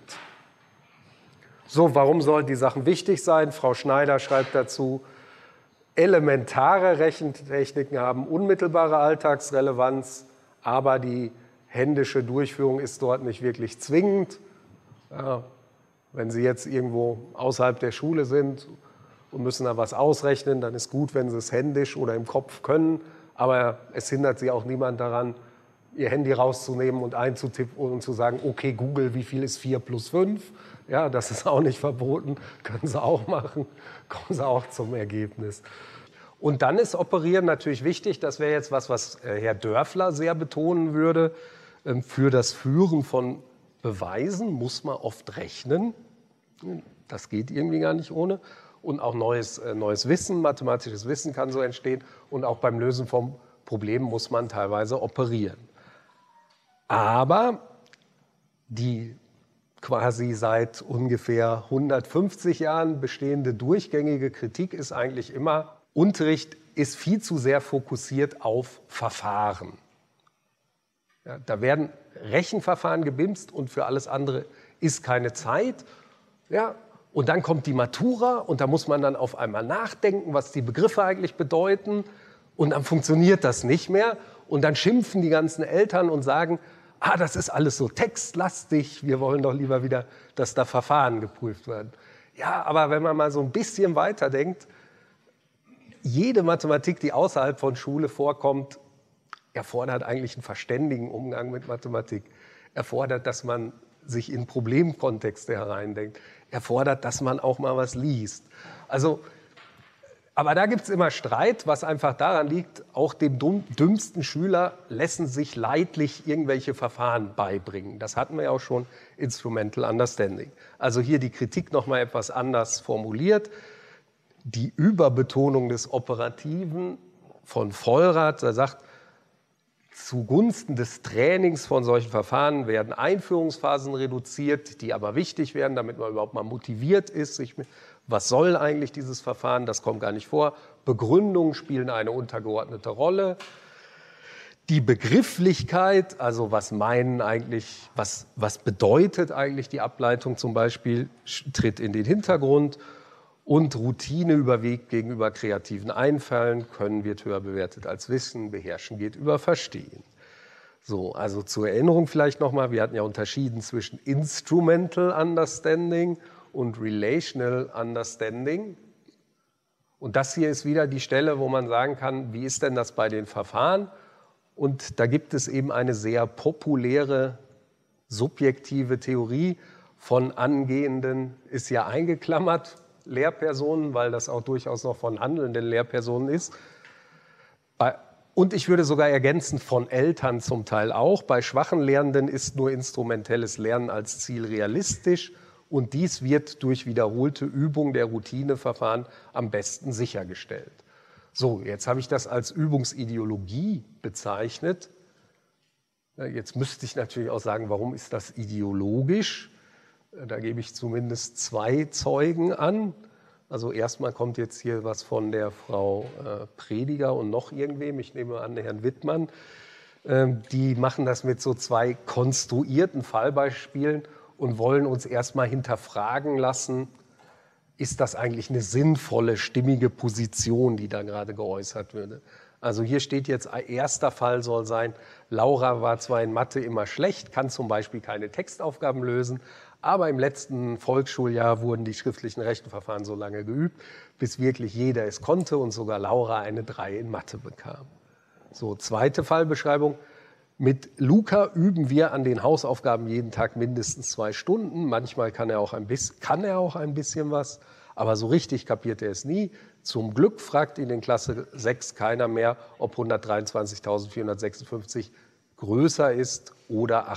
So, warum sollen die Sachen wichtig sein? Frau Schneider schreibt dazu, elementare Rechentechniken haben unmittelbare Alltagsrelevanz, aber die händische Durchführung ist dort nicht wirklich zwingend. Ja, wenn Sie jetzt irgendwo außerhalb der Schule sind und müssen da was ausrechnen, dann ist gut, wenn Sie es händisch oder im Kopf können. Aber es hindert Sie auch niemand daran, Ihr Handy rauszunehmen und einzutippen und zu sagen, okay, Google, wie viel ist 4 plus 5? Ja, das ist auch nicht verboten, können Sie auch machen, kommen Sie auch zum Ergebnis. Und dann ist Operieren natürlich wichtig, das wäre jetzt was Herr Dörfler sehr betonen würde. Für das Führen von Beweisen muss man oft rechnen. Das geht irgendwie gar nicht ohne. Und auch neues Wissen, mathematisches Wissen kann so entstehen. Und auch beim Lösen von Problemen muss man teilweise operieren. Aber die quasi seit ungefähr 150 Jahren bestehende durchgängige Kritik ist eigentlich immer, Unterricht ist viel zu sehr fokussiert auf Verfahren. Ja, da werden Rechenverfahren gebimst und für alles andere ist keine Zeit. Ja, und dann kommt die Matura und da muss man dann auf einmal nachdenken, was die Begriffe eigentlich bedeuten. Und dann funktioniert das nicht mehr. Und dann schimpfen die ganzen Eltern und sagen, das ist alles so textlastig, wir wollen doch lieber wieder, dass da Verfahren geprüft werden. Ja, aber wenn man mal so ein bisschen weiterdenkt, jede Mathematik, die außerhalb von Schule vorkommt, erfordert eigentlich einen verständigen Umgang mit Mathematik. Erfordert, dass man sich in Problemkontexte hereindenkt. Erfordert, dass man auch mal was liest. Also, aber da gibt es immer Streit, was einfach daran liegt, auch dem dümmsten Schüler lassen sich leidlich irgendwelche Verfahren beibringen. Das hatten wir ja auch schon, Instrumental Understanding. Also hier die Kritik nochmal etwas anders formuliert. Die Überbetonung des Operativen von Vollrath, der sagt, zugunsten des Trainings von solchen Verfahren werden Einführungsphasen reduziert, die aber wichtig werden, damit man überhaupt mal motiviert ist. Was soll eigentlich dieses Verfahren? Das kommt gar nicht vor. Begründungen spielen eine untergeordnete Rolle. Die Begrifflichkeit, also was meinen eigentlich, was bedeutet eigentlich die Ableitung zum Beispiel, tritt in den Hintergrund. Und Routine überwiegt gegenüber kreativen Einfallen, Können wird höher bewertet als Wissen, Beherrschen geht über Verstehen. So, also zur Erinnerung vielleicht nochmal, wir hatten ja unterschieden zwischen Instrumental Understanding und Relational Understanding. Und das hier ist wieder die Stelle, wo man sagen kann, wie ist denn das bei den Verfahren? Und da gibt es eben eine sehr populäre subjektive Theorie von angehenden, ist ja eingeklammert, Lehrpersonen, weil das auch durchaus noch von handelnden Lehrpersonen ist. Und ich würde sogar ergänzen, von Eltern zum Teil auch. Bei schwachen Lernenden ist nur instrumentelles Lernen als Ziel realistisch und dies wird durch wiederholte Übung der Routineverfahren am besten sichergestellt. So, jetzt habe ich das als Übungsideologie bezeichnet. Jetzt müsste ich natürlich auch sagen, warum ist das ideologisch? Da gebe ich zumindest 2 Zeugen an. Also erstmal kommt jetzt hier was von der Frau Prediger und noch irgendwem, ich nehme an, Herrn Wittmann. Die machen das mit so 2 konstruierten Fallbeispielen und wollen uns erstmal hinterfragen lassen, ist das eigentlich eine sinnvolle, stimmige Position, die da gerade geäußert würde. Also hier steht jetzt, erster Fall soll sein, Laura war zwar in Mathe immer schlecht, kann zum Beispiel keine Textaufgaben lösen, aber im letzten Volksschuljahr wurden die schriftlichen Rechenverfahren so lange geübt, bis wirklich jeder es konnte und sogar Laura eine 3 in Mathe bekam. So, zweite Fallbeschreibung. Mit Luca üben wir an den Hausaufgaben jeden Tag mindestens 2 Stunden. Manchmal kann er auch ein bisschen was, aber so richtig kapiert er es nie. Zum Glück fragt ihn in Klasse 6 keiner mehr, ob 123.456 größer ist oder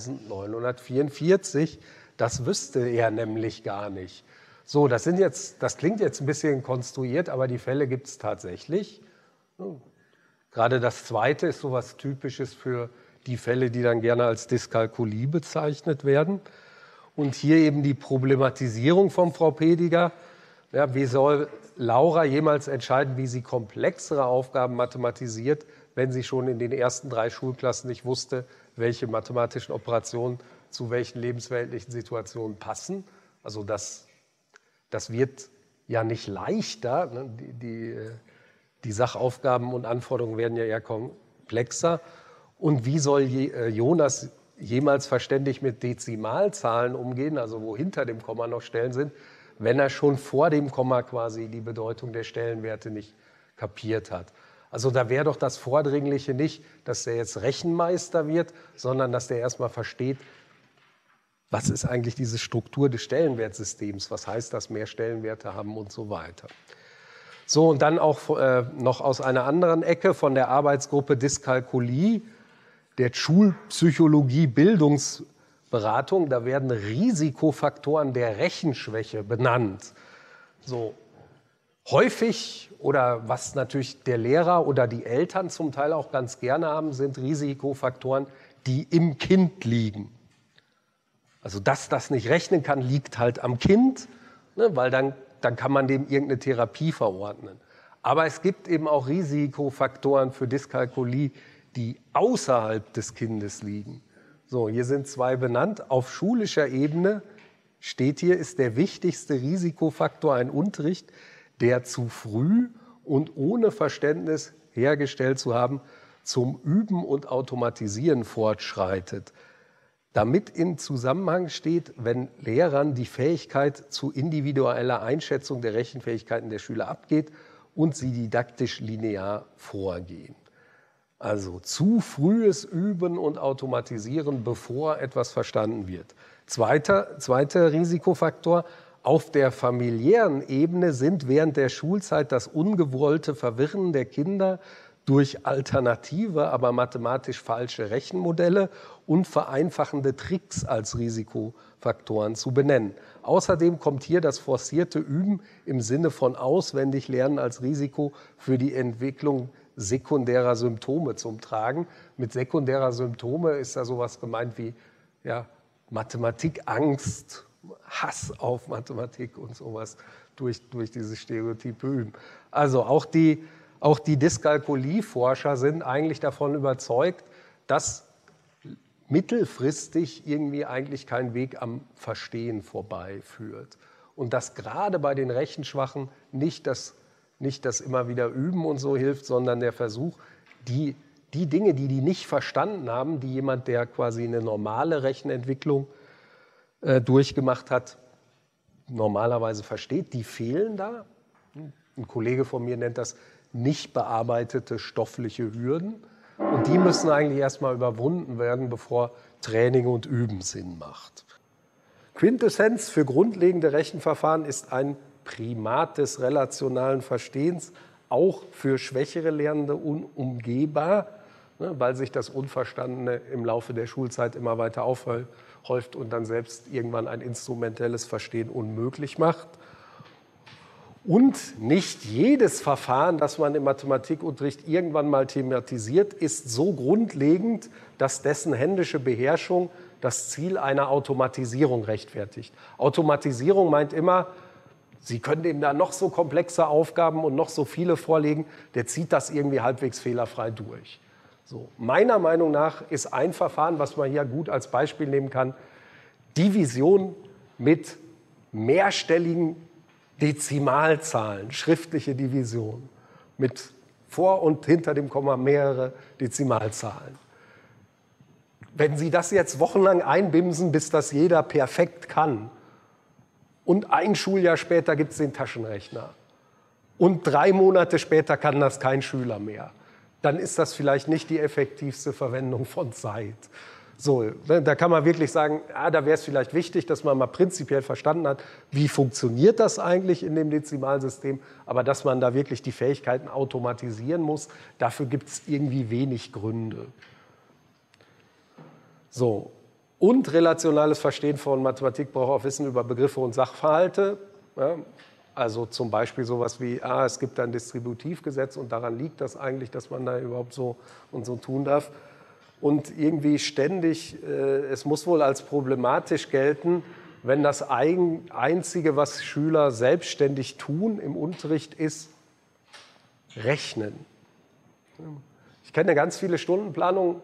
8.944. Das wüsste er nämlich gar nicht. So, das klingt jetzt ein bisschen konstruiert, aber die Fälle gibt es tatsächlich. Gerade das zweite ist so was Typisches für die Fälle, die dann gerne als Dyskalkulie bezeichnet werden. Und hier eben die Problematisierung von Frau Prediger. Ja, wie soll Laura jemals entscheiden, wie sie komplexere Aufgaben mathematisiert, wenn sie schon in den ersten 3 Schulklassen nicht wusste, welche mathematischen Operationen zu welchen lebensweltlichen Situationen passen? Also das wird ja nicht leichter. Ne? Die Sachaufgaben und Anforderungen werden ja eher komplexer. Und wie soll Jonas jemals verständig mit Dezimalzahlen umgehen, also wo hinter dem Komma noch Stellen sind, wenn er schon vor dem Komma quasi die Bedeutung der Stellenwerte nicht kapiert hat? Also da wäre doch das Vordringliche nicht, dass er jetzt Rechenmeister wird, sondern dass der erstmal versteht, was ist eigentlich diese Struktur des Stellenwertsystems, was heißt das, mehr Stellenwerte haben und so weiter. So, und dann auch noch aus einer anderen Ecke von der Arbeitsgruppe Dyskalkulie, der Schulpsychologie Bildungsberatung, da werden Risikofaktoren der Rechenschwäche benannt. So, häufig, oder was natürlich der Lehrer oder die Eltern zum Teil auch ganz gerne haben, sind Risikofaktoren, die im Kind liegen. Also dass das nicht rechnen kann, liegt halt am Kind, ne, weil dann kann man dem irgendeine Therapie verordnen. Aber es gibt eben auch Risikofaktoren für Dyskalkulie, die außerhalb des Kindes liegen. So, hier sind 2 benannt. Auf schulischer Ebene steht hier, ist der wichtigste Risikofaktor ein Unterricht, der zu früh und ohne Verständnis hergestellt zu haben, zum Üben und Automatisieren fortschreitet. Damit in Zusammenhang steht, wenn Lehrern die Fähigkeit zu individueller Einschätzung der Rechenfähigkeiten der Schüler abgeht und sie didaktisch linear vorgehen. Also zu frühes Üben und Automatisieren, bevor etwas verstanden wird. Zweiter Risikofaktor: Auf der familiären Ebene sind während der Schulzeit das ungewollte Verwirren der Kinder durch alternative, aber mathematisch falsche Rechenmodelle und vereinfachende Tricks als Risikofaktoren zu benennen. Außerdem kommt hier das forcierte Üben im Sinne von Auswendiglernen als Risiko für die Entwicklung sekundärer Symptome zum Tragen. Mit sekundärer Symptome ist da sowas gemeint wie Mathematikangst, Hass auf Mathematik und sowas durch dieses stereotype Üben. Also auch die Dyskalkulie-Forscher sind eigentlich davon überzeugt, dass mittelfristig irgendwie eigentlich kein Weg am Verstehen vorbeiführt. Und dass gerade bei den Rechenschwachen nicht das immer wieder Üben und so hilft, sondern der Versuch, die Dinge, die nicht verstanden haben, die jemand, der quasi eine normale Rechenentwicklung durchgemacht hat, normalerweise versteht, die fehlen da. Ein Kollege von mir nennt das nicht bearbeitete stoffliche Hürden. Und die müssen eigentlich erstmal überwunden werden, bevor Training und Üben Sinn macht. Quintessenz für grundlegende Rechenverfahren ist ein Primat des relationalen Verstehens, auch für schwächere Lernende unumgehbar, weil sich das Unverstandene im Laufe der Schulzeit immer weiter aufhäuft und dann selbst irgendwann ein instrumentelles Verstehen unmöglich macht. Und nicht jedes Verfahren, das man im Mathematikunterricht irgendwann mal thematisiert, ist so grundlegend, dass dessen händische Beherrschung das Ziel einer Automatisierung rechtfertigt. Automatisierung meint immer, Sie können ihm da noch so komplexe Aufgaben und noch so viele vorlegen, der zieht das irgendwie halbwegs fehlerfrei durch. So, meiner Meinung nach ist ein Verfahren, was man hier gut als Beispiel nehmen kann, Division mit mehrstelligen Dezimalzahlen, schriftliche Division, mit vor und hinter dem Komma mehrere Dezimalzahlen. Wenn Sie das jetzt wochenlang einbimsen, bis das jeder perfekt kann, und ein Schuljahr später gibt es den Taschenrechner und 3 Monate später kann das kein Schüler mehr, dann ist das vielleicht nicht die effektivste Verwendung von Zeit. So, da kann man wirklich sagen, da wäre es vielleicht wichtig, dass man mal prinzipiell verstanden hat, wie funktioniert das eigentlich in dem Dezimalsystem, aber dass man da wirklich die Fähigkeiten automatisieren muss, dafür gibt es irgendwie wenig Gründe. So, und relationales Verstehen von Mathematik braucht auch Wissen über Begriffe und Sachverhalte. Ja, also zum Beispiel sowas wie, es gibt ein Distributivgesetz und daran liegt das eigentlich, dass man da überhaupt so und so tun darf. Und irgendwie ständig, es muss wohl als problematisch gelten, wenn das Einzige, was Schüler selbstständig tun im Unterricht, ist rechnen. Ich kenne ganz viele Stundenplanungen.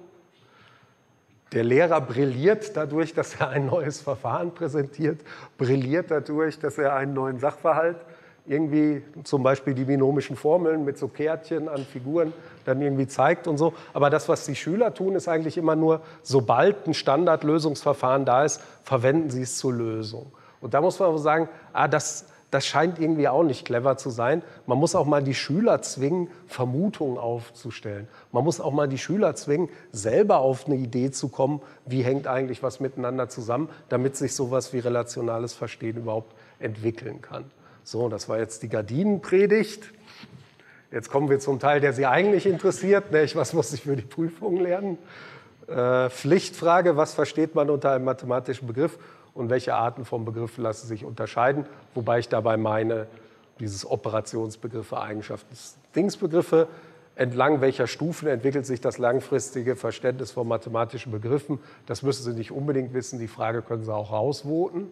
Der Lehrer brilliert dadurch, dass er ein neues Verfahren präsentiert, brilliert dadurch, dass er einen neuen Sachverhalt, irgendwie zum Beispiel die binomischen Formeln mit so Kärtchen an Figuren dann irgendwie zeigt und so. Aber das, was die Schüler tun, ist eigentlich immer nur, sobald ein Standardlösungsverfahren da ist, verwenden sie es zur Lösung. Und da muss man sagen, das scheint irgendwie auch nicht clever zu sein. Man muss auch mal die Schüler zwingen, Vermutungen aufzustellen. Man muss auch mal die Schüler zwingen, selber auf eine Idee zu kommen, wie hängt eigentlich was miteinander zusammen, damit sich sowas wie relationales Verstehen überhaupt entwickeln kann. So, das war jetzt die Gardinenpredigt. Jetzt kommen wir zum Teil, der Sie eigentlich interessiert, nämlich was muss ich für die Prüfung lernen? Pflichtfrage, was versteht man unter einem mathematischen Begriff und welche Arten von Begriffen lassen sich unterscheiden? Wobei ich dabei meine, dieses Operationsbegriffe, Eigenschaften, Dingsbegriffe, entlang welcher Stufen entwickelt sich das langfristige Verständnis von mathematischen Begriffen? Das müssen Sie nicht unbedingt wissen, die Frage können Sie auch rausvoten.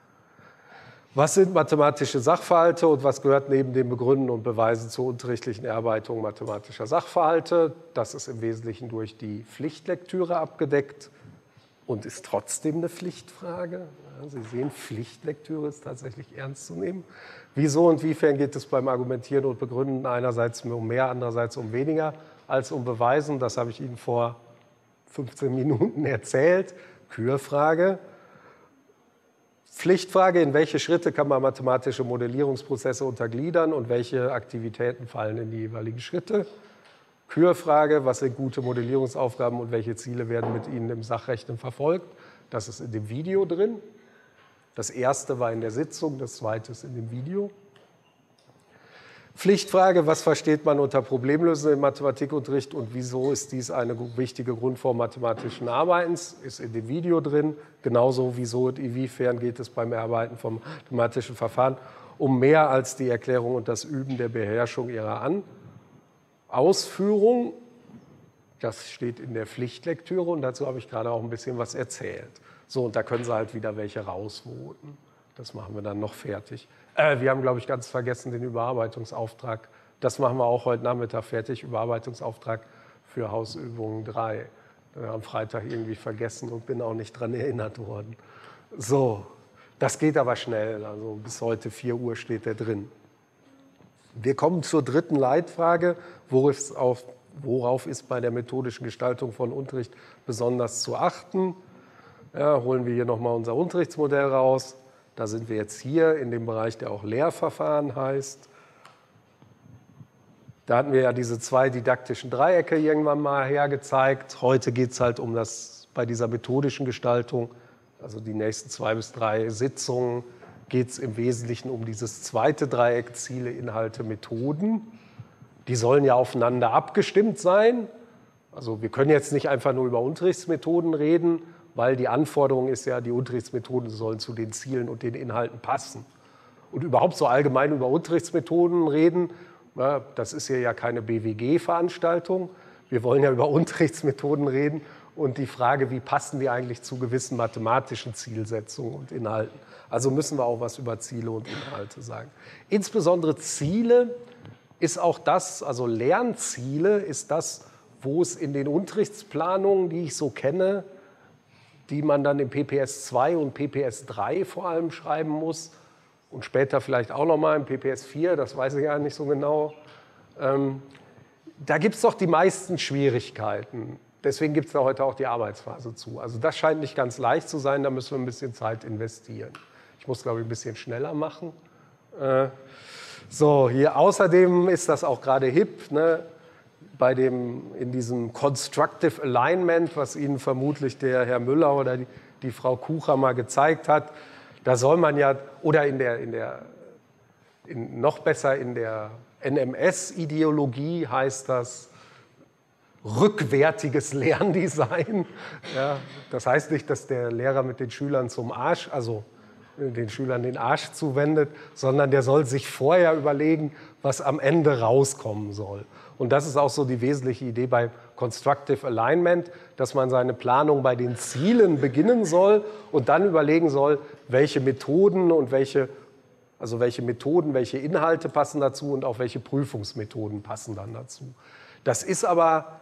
Was sind mathematische Sachverhalte und was gehört neben dem Begründen und Beweisen zur unterrichtlichen Erarbeitung mathematischer Sachverhalte? Das ist im Wesentlichen durch die Pflichtlektüre abgedeckt und ist trotzdem eine Pflichtfrage. Ja, Sie sehen, Pflichtlektüre ist tatsächlich ernst zu nehmen. Wieso und wiefern geht es beim Argumentieren und Begründen einerseits um mehr, andererseits um weniger als um Beweisen? Das habe ich Ihnen vor 15 Minuten erzählt. Kürfrage. Pflichtfrage, in welche Schritte kann man mathematische Modellierungsprozesse untergliedern und welche Aktivitäten fallen in die jeweiligen Schritte? Kürfrage, was sind gute Modellierungsaufgaben und welche Ziele werden mit ihnen im Sachrechnen verfolgt? Das ist in dem Video drin. Das erste war in der Sitzung, das zweite ist in dem Video. Pflichtfrage, was versteht man unter Problemlösen im Mathematikunterricht und wieso ist dies eine wichtige Grundform mathematischen Arbeitens, ist in dem Video drin. Genauso wieso und inwiefern geht es beim Erarbeiten von mathematischen Verfahren um mehr als die Erklärung und das Üben der Beherrschung ihrer Ausführung. Das steht in der Pflichtlektüre und dazu habe ich gerade auch ein bisschen was erzählt. So, und da können Sie halt wieder welche rausvoten. Das machen wir dann noch fertig. Wir haben, glaube ich, ganz vergessen den Überarbeitungsauftrag. Das machen wir auch heute Nachmittag fertig, Überarbeitungsauftrag für Hausübungen 3. Am Freitag irgendwie vergessen und bin auch nicht daran erinnert worden. So, das geht aber schnell. Also bis heute 4 Uhr steht der drin. Wir kommen zur dritten Leitfrage. Worauf ist bei der methodischen Gestaltung von Unterricht besonders zu achten? Ja, holen wir hier nochmal unser Unterrichtsmodell raus. Da sind wir jetzt hier in dem Bereich, der auch Lehrverfahren heißt. Da hatten wir ja diese 2 didaktischen Dreiecke irgendwann mal hergezeigt. Heute geht es halt um das, bei dieser methodischen Gestaltung, also die nächsten 2 bis 3 Sitzungen, geht es im Wesentlichen um dieses zweite Dreieck, Ziele, Inhalte, Methoden. Die sollen ja aufeinander abgestimmt sein. Also wir können jetzt nicht einfach nur über Unterrichtsmethoden reden, weil die Anforderung ist ja, die Unterrichtsmethoden sollen zu den Zielen und den Inhalten passen. Und überhaupt so allgemein über Unterrichtsmethoden reden, das ist hier ja keine BWG-Veranstaltung. Wir wollen ja über Unterrichtsmethoden reden und die Frage, wie passen die eigentlich zu gewissen mathematischen Zielsetzungen und Inhalten. Also müssen wir auch was über Ziele und Inhalte sagen. Insbesondere Ziele ist auch das, also Lernziele ist das, wo es in den Unterrichtsplanungen, die ich so kenne, die man dann im PPS 2 und PPS 3 vor allem schreiben muss und später vielleicht auch noch mal im PPS 4, das weiß ich ja nicht so genau. Da gibt es doch die meisten Schwierigkeiten. Deswegen gibt es da heute auch die Arbeitsphase zu. Also das scheint nicht ganz leicht zu sein, da müssen wir ein bisschen Zeit investieren. Ich muss, glaube ich, ein bisschen schneller machen. So, hier außerdem ist das auch gerade hip, ne? In diesem Constructive Alignment, was Ihnen vermutlich der Herr Müller oder die Frau Kucher mal gezeigt hat, da soll man ja, oder noch besser in der NMS-Ideologie heißt das rückwärtiges Lerndesign. Ja, das heißt nicht, dass der Lehrer mit den Schülern zum Arsch, also den Schülern den Arsch zuwendet, sondern der soll sich vorher überlegen, was am Ende rauskommen soll. Und das ist auch so die wesentliche Idee bei Constructive Alignment, dass man seine Planung bei den Zielen beginnen soll und dann überlegen soll, welche Methoden und welche Inhalte passen dazu und auch welche Prüfungsmethoden passen dann dazu. Das ist aber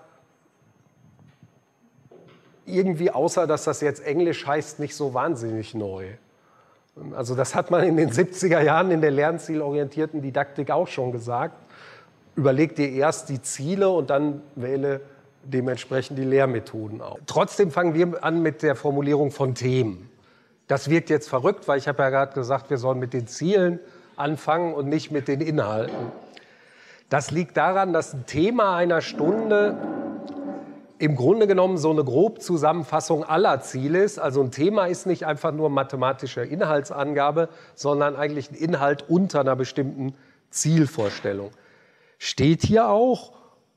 irgendwie, außer dass das jetzt Englisch heißt, nicht so wahnsinnig neu. Also das hat man in den 70er Jahren in der lernzielorientierten Didaktik auch schon gesagt. Überleg dir erst die Ziele und dann wähle dementsprechend die Lehrmethoden aus. Trotzdem fangen wir an mit der Formulierung von Themen. Das wirkt jetzt verrückt, weil ich habe ja gerade gesagt, wir sollen mit den Zielen anfangen und nicht mit den Inhalten. Das liegt daran, dass ein Thema einer Stunde im Grunde genommen so eine Grobzusammenfassung aller Ziele ist. Also ein Thema ist nicht einfach nur mathematische Inhaltsangabe, sondern eigentlich ein Inhalt unter einer bestimmten Zielvorstellung. Steht hier auch,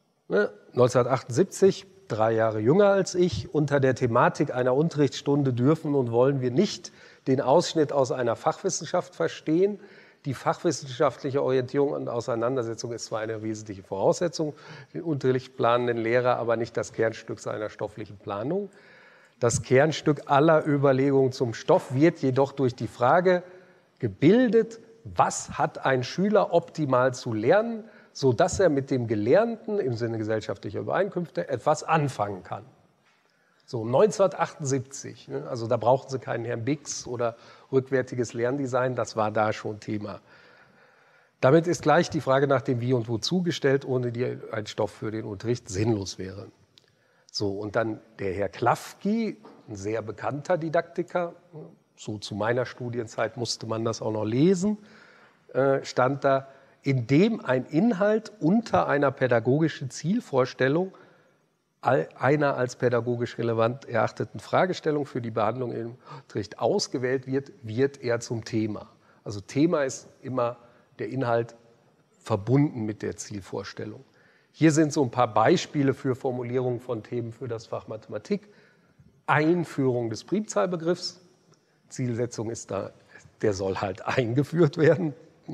1978, 3 Jahre jünger als ich, unter der Thematik einer Unterrichtsstunde dürfen und wollen wir nicht den Ausschnitt aus einer Fachwissenschaft verstehen. Die fachwissenschaftliche Orientierung und Auseinandersetzung ist zwar eine wesentliche Voraussetzung, den Unterricht planenden Lehrer, aber nicht das Kernstück seiner stofflichen Planung. Das Kernstück aller Überlegungen zum Stoff wird jedoch durch die Frage gebildet, was hat ein Schüler optimal zu lernen, sodass er mit dem Gelernten im Sinne gesellschaftlicher Übereinkünfte etwas anfangen kann. So 1978, also da brauchten Sie keinen Herrn Bix oder rückwärtiges Lerndesign, das war da schon Thema. Damit ist gleich die Frage nach dem Wie und Wozu gestellt, ohne die ein Stoff für den Unterricht sinnlos wäre. So, und dann der Herr Klafki, ein sehr bekannter Didaktiker, so zu meiner Studienzeit musste man das auch noch lesen, stand da, indem ein Inhalt unter einer pädagogischen Zielvorstellung einer als pädagogisch relevant erachteten Fragestellung für die Behandlung im Unterricht ausgewählt wird, wird er zum Thema. Also Thema ist immer der Inhalt verbunden mit der Zielvorstellung. Hier sind so ein paar Beispiele für Formulierungen von Themen für das Fach Mathematik. Einführung des Primzahlbegriffs. Zielsetzung ist da, der soll halt eingeführt werden.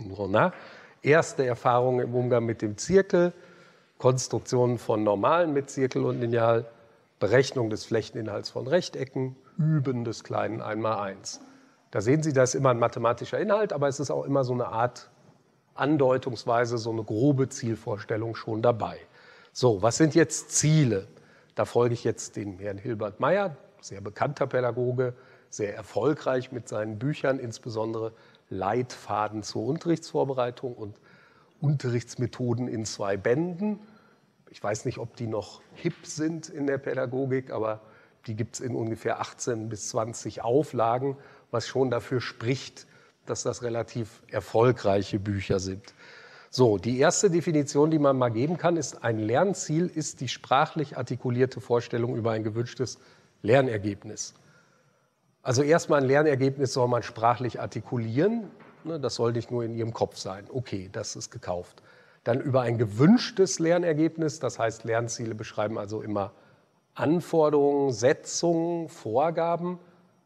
Erste Erfahrungen im Umgang mit dem Zirkel. Konstruktionen von Normalen mit Zirkel und Lineal, Berechnung des Flächeninhalts von Rechtecken, Üben des kleinen 1×1. Da sehen Sie, da ist immer ein mathematischer Inhalt, aber es ist auch immer so eine Art Andeutungsweise, so eine grobe Zielvorstellung schon dabei. So, was sind jetzt Ziele? Da folge ich jetzt dem Herrn Hilbert Meyer, sehr bekannter Pädagoge, sehr erfolgreich mit seinen Büchern, insbesondere Leitfaden zur Unterrichtsvorbereitung und Unterrichtsmethoden in 2 Bänden. Ich weiß nicht, ob die noch hip sind in der Pädagogik, aber die gibt es in ungefähr 18 bis 20 Auflagen, was schon dafür spricht, dass das relativ erfolgreiche Bücher sind. So, die erste Definition, die man mal geben kann, ist, ein Lernziel ist die sprachlich artikulierte Vorstellung über ein gewünschtes Lernergebnis. Also erstmal ein Lernergebnis soll man sprachlich artikulieren. Das soll nicht nur in Ihrem Kopf sein. Okay, das ist gekauft. Dann über ein gewünschtes Lernergebnis, das heißt, Lernziele beschreiben also immer Anforderungen, Setzungen, Vorgaben.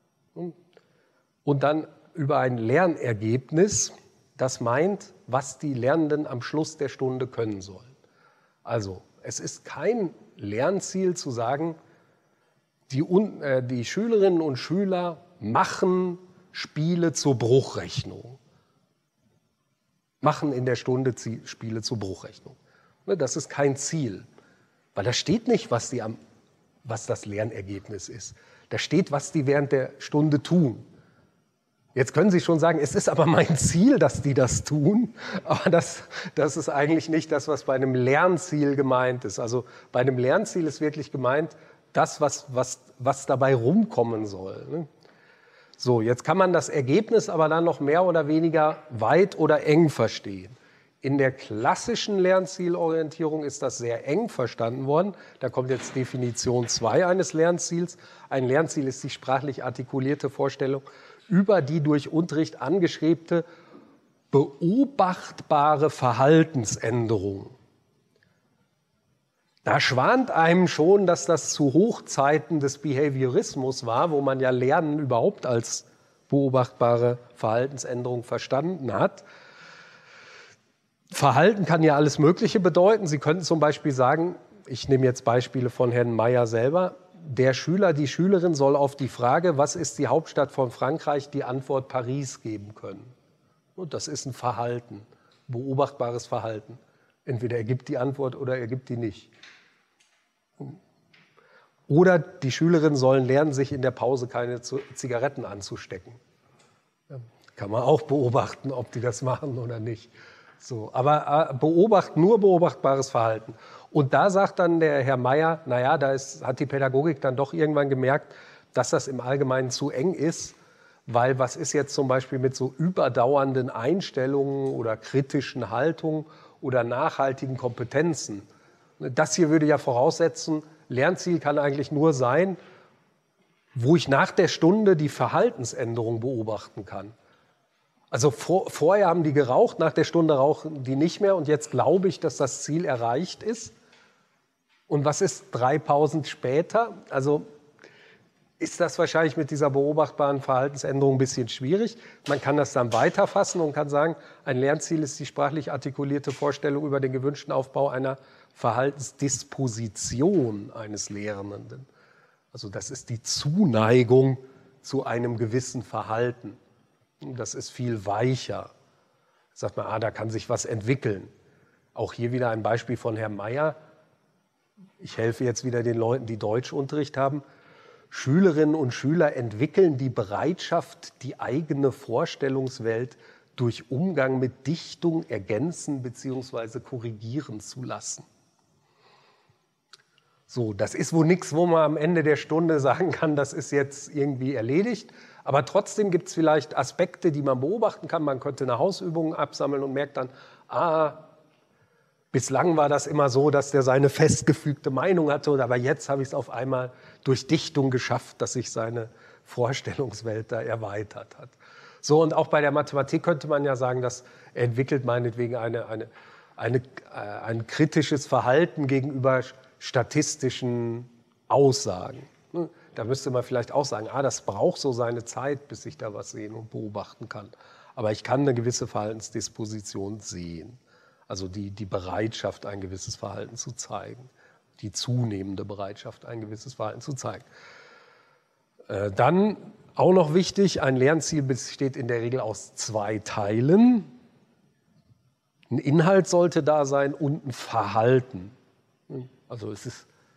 Und dann über ein Lernergebnis, das meint, was die Lernenden am Schluss der Stunde können sollen. Also, es ist kein Lernziel zu sagen, die Schülerinnen und Schüler machen Spiele zur Bruchrechnung. Machen in der Stunde Spiele zur Bruchrechnung. Das ist kein Ziel, weil da steht nicht, was das Lernergebnis ist. Da steht, was die während der Stunde tun. Jetzt können Sie schon sagen, es ist aber mein Ziel, dass die das tun, aber das ist eigentlich nicht das, was bei einem Lernziel gemeint ist. Also bei einem Lernziel ist wirklich gemeint, das, was dabei rumkommen soll. So, jetzt kann man das Ergebnis aber dann noch mehr oder weniger weit oder eng verstehen. In der klassischen Lernzielorientierung ist das sehr eng verstanden worden. Da kommt jetzt Definition 2 eines Lernziels. Ein Lernziel ist die sprachlich artikulierte Vorstellung über die durch Unterricht angestrebte beobachtbare Verhaltensänderung. Da schwant einem schon, dass das zu Hochzeiten des Behaviorismus war, wo man ja Lernen überhaupt als beobachtbare Verhaltensänderung verstanden hat. Verhalten kann ja alles Mögliche bedeuten. Sie könnten zum Beispiel sagen, ich nehme jetzt Beispiele von Herrn Meyer selber, der Schüler, die Schülerin soll auf die Frage, was ist die Hauptstadt von Frankreich, die Antwort Paris geben können. Und das ist ein Verhalten, beobachtbares Verhalten. Entweder er gibt die Antwort oder er gibt die nicht. Oder die Schülerinnen sollen lernen, sich in der Pause keine Zigaretten anzustecken. Kann man auch beobachten, ob die das machen oder nicht. So, aber nur beobachtbares Verhalten. Und da sagt dann der Herr Meyer, naja, hat die Pädagogik dann doch irgendwann gemerkt, dass das im Allgemeinen zu eng ist, weil was ist jetzt zum Beispiel mit so überdauernden Einstellungen oder kritischen Haltungen oder nachhaltigen Kompetenzen? Das hier würde ja voraussetzen, Lernziel kann eigentlich nur sein, wo ich nach der Stunde die Verhaltensänderung beobachten kann. Also vorher haben die geraucht, nach der Stunde rauchen die nicht mehr und jetzt glaube ich, dass das Ziel erreicht ist. Und was ist 3 Pausen später? Also ist das wahrscheinlich mit dieser beobachtbaren Verhaltensänderung ein bisschen schwierig. Man kann das dann weiterfassen und kann sagen, ein Lernziel ist die sprachlich artikulierte Vorstellung über den gewünschten Aufbau einer Verhaltensdisposition eines Lehrenden. Also das ist die Zuneigung zu einem gewissen Verhalten. Das ist viel weicher. Da sagt man, da kann sich was entwickeln. Auch hier wieder ein Beispiel von Herrn Meyer. Ich helfe jetzt wieder den Leuten, die Deutschunterricht haben. Schülerinnen und Schüler entwickeln die Bereitschaft, die eigene Vorstellungswelt durch Umgang mit Dichtung ergänzen bzw. korrigieren zu lassen. So, das ist wohl nichts, wo man am Ende der Stunde sagen kann, das ist jetzt irgendwie erledigt. Aber trotzdem gibt es vielleicht Aspekte, die man beobachten kann. Man könnte eine Hausübung absammeln und merkt dann, bislang war das immer so, dass der seine festgefügte Meinung hatte, aber jetzt habe ich es auf einmal durch Dichtung geschafft, dass sich seine Vorstellungswelt da erweitert hat. So, und auch bei der Mathematik könnte man ja sagen, das entwickelt meinetwegen ein kritisches Verhalten gegenüber statistischen Aussagen. Da müsste man vielleicht auch sagen, das braucht so seine Zeit, bis ich da was sehen und beobachten kann. Aber ich kann eine gewisse Verhaltensdisposition sehen. Also die Bereitschaft, ein gewisses Verhalten zu zeigen. Die zunehmende Bereitschaft, ein gewisses Verhalten zu zeigen. Dann auch noch wichtig, ein Lernziel besteht in der Regel aus 2 Teilen. Ein Inhalt sollte da sein und ein Verhalten. Also es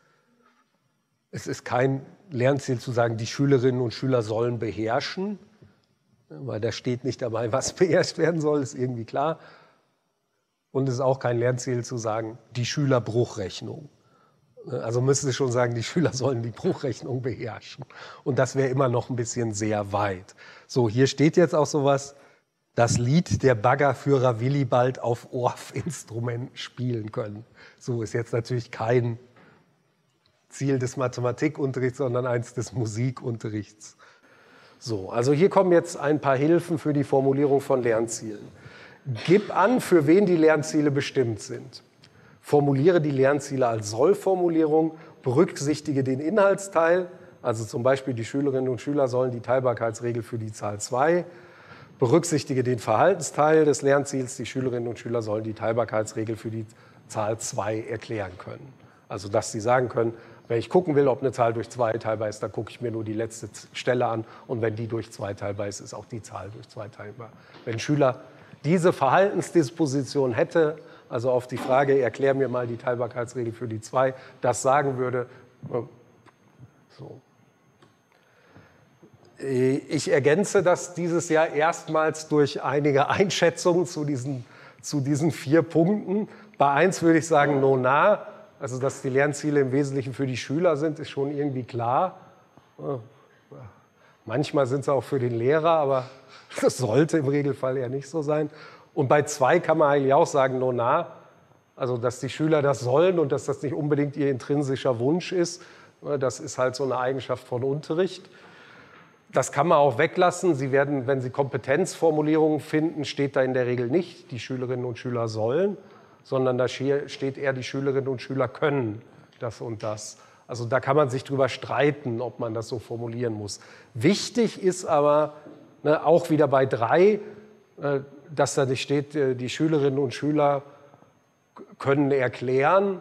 ist kein Lernziel zu sagen, die Schülerinnen und Schüler sollen beherrschen, weil da steht nicht dabei, was beherrscht werden soll, ist irgendwie klar. Und es ist auch kein Lernziel zu sagen, die Schülerbruchrechnung. Also müsste es schon sagen, die Schüler sollen die Bruchrechnung beherrschen. Und das wäre immer noch ein bisschen sehr weit. So, hier steht jetzt auch sowas, das Lied der Baggerführer Willibald auf Orff-Instrumenten spielen können. So ist jetzt natürlich kein Ziel des Mathematikunterrichts, sondern eins des Musikunterrichts. So, also hier kommen jetzt ein paar Hilfen für die Formulierung von Lernzielen. Gib an, für wen die Lernziele bestimmt sind. Formuliere die Lernziele als Soll-Formulierung, berücksichtige den Inhaltsteil, also zum Beispiel die Schülerinnen und Schüler sollen die Teilbarkeitsregel für die Zahl 2, berücksichtige den Verhaltensteil des Lernziels, die Schülerinnen und Schüler sollen die Teilbarkeitsregel für die Zahl 2 erklären können. Also dass sie sagen können, wenn ich gucken will, ob eine Zahl durch 2 teilbar ist, dann gucke ich mir nur die letzte Stelle an und wenn die durch 2 teilbar ist, ist auch die Zahl durch 2 teilbar. Wenn ein Schüler diese Verhaltensdisposition hätte, also auf die Frage, erklär mir mal die Teilbarkeitsregel für die 2, das sagen würde, so. Ich ergänze das dieses Jahr erstmals durch einige Einschätzungen zu diesen 4 Punkten. Bei 1 würde ich sagen, nah. Also, dass die Lernziele im Wesentlichen für die Schüler sind, ist schon irgendwie klar. Manchmal sind sie auch für den Lehrer, aber das sollte im Regelfall eher nicht so sein. Und bei 2 kann man eigentlich auch sagen, nah. Also, dass die Schüler das sollen und dass das nicht unbedingt ihr intrinsischer Wunsch ist. Das ist halt so eine Eigenschaft von Unterricht. Das kann man auch weglassen. Sie werden, wenn Sie Kompetenzformulierungen finden, steht da in der Regel nicht, die Schülerinnen und Schüler sollen, sondern da steht eher, die Schülerinnen und Schüler können das und das. Also da kann man sich drüber streiten, ob man das so formulieren muss. Wichtig ist aber, Ne, auch wieder bei 3, dass da nicht steht, die Schülerinnen und Schüler können erklären,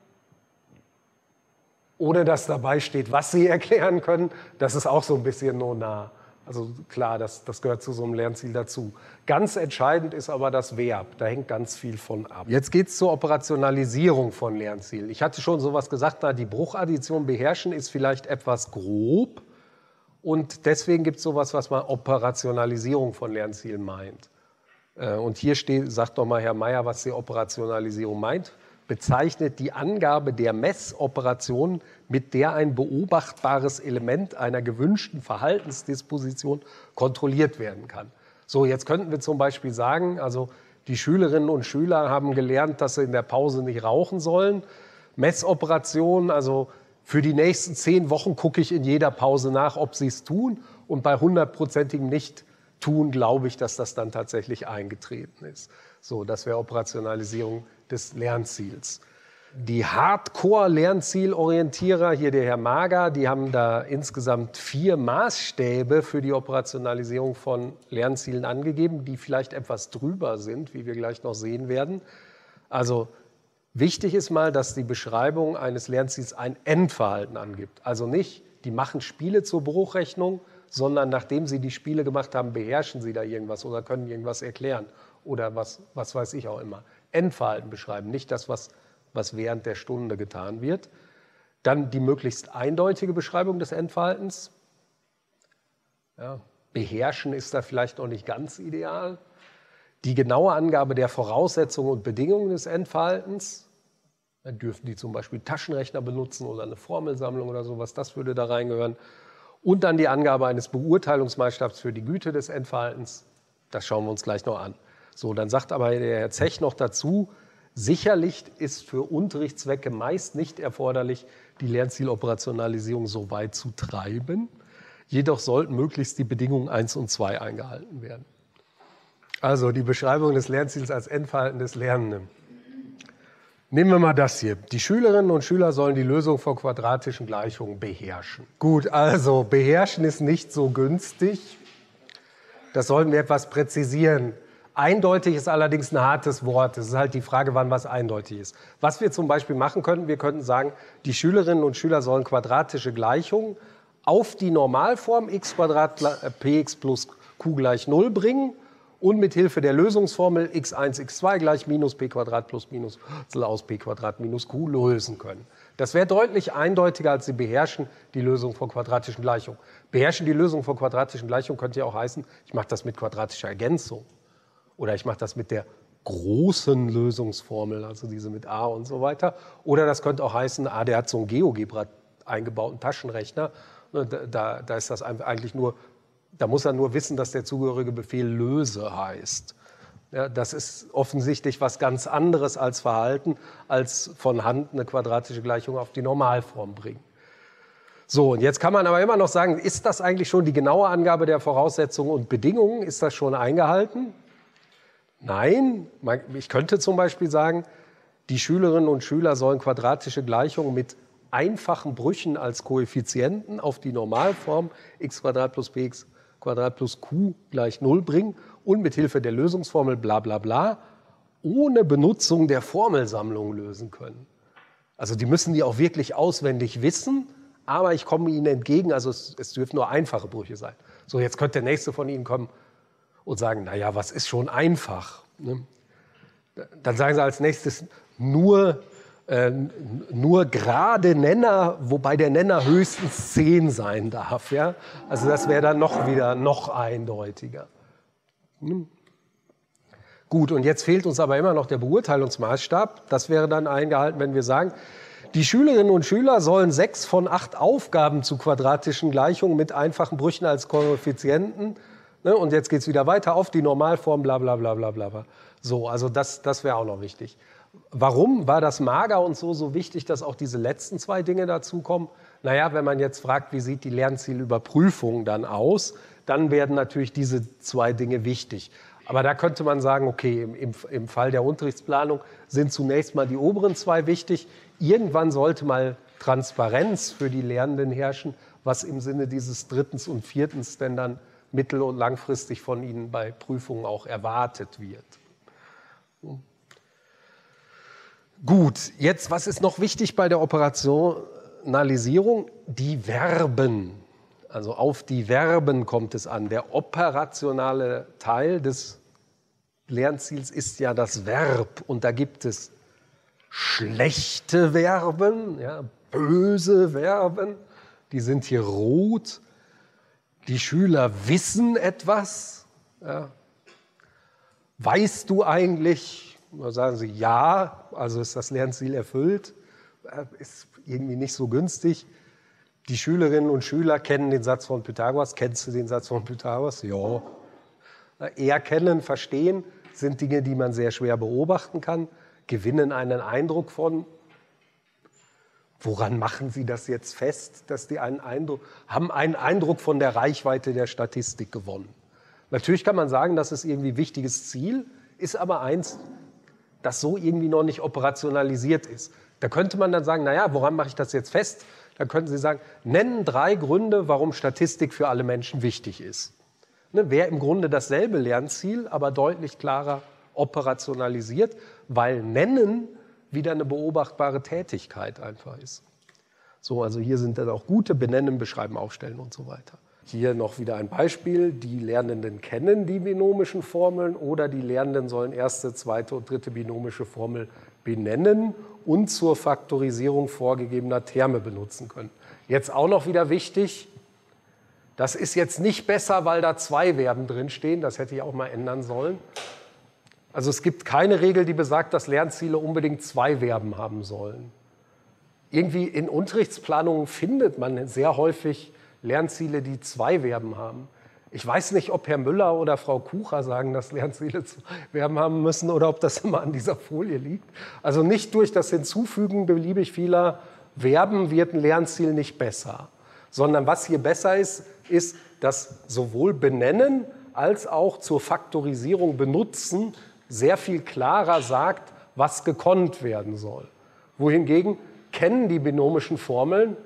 ohne dass dabei steht, was sie erklären können. Das ist auch so ein bisschen nur nah. Also klar, das gehört zu so einem Lernziel dazu. Ganz entscheidend ist aber das Verb. Da hängt ganz viel von ab. Jetzt geht es zur Operationalisierung von Lernzielen. Ich hatte schon sowas gesagt, die Bruchaddition beherrschen ist vielleicht etwas grob. Und deswegen gibt es sowas, was man Operationalisierung von Lernzielen meint. Und hier sagt doch mal Herr Meier, was die Operationalisierung meint. Bezeichnet die Angabe der Messoperation, mit der ein beobachtbares Element einer gewünschten Verhaltensdisposition kontrolliert werden kann. So, jetzt könnten wir zum Beispiel sagen, also die Schülerinnen und Schüler haben gelernt, dass sie in der Pause nicht rauchen sollen. Messoperation, also für die nächsten 10 Wochen gucke ich in jeder Pause nach, ob sie es tun. Und bei 100%igem Nicht-Tun glaube ich, dass das dann tatsächlich eingetreten ist. So, das wäre Operationalisierung des Lernziels. Die Hardcore-Lernzielorientierer, hier der Herr Mager, die haben da insgesamt 4 Maßstäbe für die Operationalisierung von Lernzielen angegeben, die vielleicht etwas drüber sind, wie wir gleich noch sehen werden. Also wichtig ist mal, dass die Beschreibung eines Lernziels ein Endverhalten angibt. Also nicht, die machen Spiele zur Bruchrechnung, sondern nachdem sie die Spiele gemacht haben, beherrschen sie da irgendwas oder können irgendwas erklären oder was weiß ich auch immer. Endverhalten beschreiben, nicht das, was während der Stunde getan wird. Dann die möglichst eindeutige Beschreibung des Endverhaltens. Ja, beherrschen ist da vielleicht noch nicht ganz ideal. Die genaue Angabe der Voraussetzungen und Bedingungen des Endverhaltens. Dann dürfen die zum Beispiel Taschenrechner benutzen oder eine Formelsammlung oder sowas, das würde da reingehören. Und dann die Angabe eines Beurteilungsmaßstabs für die Güte des Endverhaltens. Das schauen wir uns gleich noch an. So, dann sagt aber der Herr Zech noch dazu, sicherlich ist für Unterrichtszwecke meist nicht erforderlich, die Lernzieloperationalisierung so weit zu treiben. Jedoch sollten möglichst die Bedingungen 1 und 2 eingehalten werden. Also die Beschreibung des Lernziels als Endverhalten des Lernenden. Nehmen wir mal das hier. Die Schülerinnen und Schüler sollen die Lösung von quadratischen Gleichungen beherrschen. Gut, also beherrschen ist nicht so günstig. Das sollten wir etwas präzisieren. Eindeutig ist allerdings ein hartes Wort. Es ist halt die Frage, wann was eindeutig ist. Was wir zum Beispiel machen könnten, wir könnten sagen, die Schülerinnen und Schüler sollen quadratische Gleichungen auf die Normalform x² px plus q gleich 0 bringen und mit Hilfe der Lösungsformel x1 x2 gleich minus p² plus minus Wurzel aus p² minus q lösen können. Das wäre deutlich eindeutiger, als sie beherrschen die Lösung von quadratischen Gleichungen. Beherrschen die Lösung von quadratischen Gleichungen könnte ja auch heißen, ich mache das mit quadratischer Ergänzung. Oder ich mache das mit der großen Lösungsformel, also diese mit a und so weiter. Oder das könnte auch heißen, der hat so einen GeoGebra eingebauten Taschenrechner. Da ist das eigentlich nur, da muss er nur wissen, dass der zugehörige Befehl löse heißt. Ja, das ist offensichtlich was ganz anderes als Verhalten, als von Hand eine quadratische Gleichung auf die Normalform bringen. So, und jetzt kann man aber immer noch sagen, ist das eigentlich schon die genaue Angabe der Voraussetzungen und Bedingungen? Ist das schon eingehalten? Nein, ich könnte zum Beispiel sagen, die Schülerinnen und Schüler sollen quadratische Gleichungen mit einfachen Brüchen als Koeffizienten auf die Normalform x² plus px² plus q gleich 0 bringen und mit Hilfe der Lösungsformel bla bla bla ohne Benutzung der Formelsammlung lösen können. Also die müssen die auch wirklich auswendig wissen, aber ich komme ihnen entgegen, also es dürfen nur einfache Brüche sein. So, jetzt könnte der nächste von ihnen kommen und sagen, naja, was ist schon einfach? Dann sagen sie als nächstes nur gerade Nenner, wobei der Nenner höchstens 10 sein darf. Ja? Also das wäre dann noch eindeutiger. Gut, und jetzt fehlt uns aber immer noch der Beurteilungsmaßstab. Das wäre dann eingehalten, wenn wir sagen, die Schülerinnen und Schüler sollen 6 von 8 Aufgaben zu quadratischen Gleichungen mit einfachen Brüchen als Koeffizienten. Und jetzt geht es wieder weiter auf die Normalform, bla bla bla bla bla. So, also das wäre auch noch wichtig. Warum war das Mager und so wichtig, dass auch diese letzten 2 Dinge dazukommen? Naja, wenn man jetzt fragt, wie sieht die Lernzielüberprüfung dann aus, dann werden natürlich diese 2 Dinge wichtig. Aber da könnte man sagen, okay, im Fall der Unterrichtsplanung sind zunächst mal die oberen 2 wichtig. Irgendwann sollte mal Transparenz für die Lernenden herrschen, was im Sinne dieses 3. und 4. denn dann mittel- und langfristig von ihnen bei Prüfungen auch erwartet wird. Gut, jetzt, was ist noch wichtig bei der Operationalisierung? Die Verben. Also auf die Verben kommt es an. Der operationale Teil des Lernziels ist ja das Verb. Und da gibt es schlechte Verben, ja, böse Verben, die sind hier rot. Die Schüler wissen etwas. Ja. Weißt du eigentlich? Da sagen sie ja, also ist das Lernziel erfüllt. Ist irgendwie nicht so günstig. Die Schülerinnen und Schüler kennen den Satz von Pythagoras. Kennst du den Satz von Pythagoras? Ja. Erkennen, verstehen sind Dinge, die man sehr schwer beobachten kann. Gewinnen einen Eindruck von. Woran machen Sie das jetzt fest, dass die haben einen Eindruck von der Reichweite der Statistik gewonnen? Natürlich kann man sagen, das ist irgendwie ein wichtiges Ziel, ist aber eins, das so irgendwie noch nicht operationalisiert ist. Da könnte man dann sagen, naja, woran mache ich das jetzt fest? Da könnten Sie sagen, nennen 3 Gründe, warum Statistik für alle Menschen wichtig ist. Wäre im Grunde dasselbe Lernziel, aber deutlich klarer operationalisiert, weil nennen wieder eine beobachtbare Tätigkeit einfach ist. So, also hier sind dann auch gute Benennen, beschreiben, aufstellen und so weiter. Hier noch wieder ein Beispiel. Die Lernenden kennen die binomischen Formeln oder die Lernenden sollen erste, zweite und dritte binomische Formel benennen und zur Faktorisierung vorgegebener Terme benutzen können. Jetzt auch noch wieder wichtig, das ist jetzt nicht besser, weil da 2 Verben drinstehen, das hätte ich auch mal ändern sollen. Also es gibt keine Regel, die besagt, dass Lernziele unbedingt 2 Verben haben sollen. Irgendwie in Unterrichtsplanungen findet man sehr häufig Lernziele, die 2 Verben haben. Ich weiß nicht, ob Herr Müller oder Frau Kucher sagen, dass Lernziele 2 Verben haben müssen oder ob das immer an dieser Folie liegt. Also nicht durch das Hinzufügen beliebig vieler Verben wird ein Lernziel nicht besser, sondern was hier besser ist, ist, dass sowohl benennen als auch zur Faktorisierung benutzen sehr viel klarer sagt, was gekonnt werden soll. Wohingegen kennen die binomischen Formeln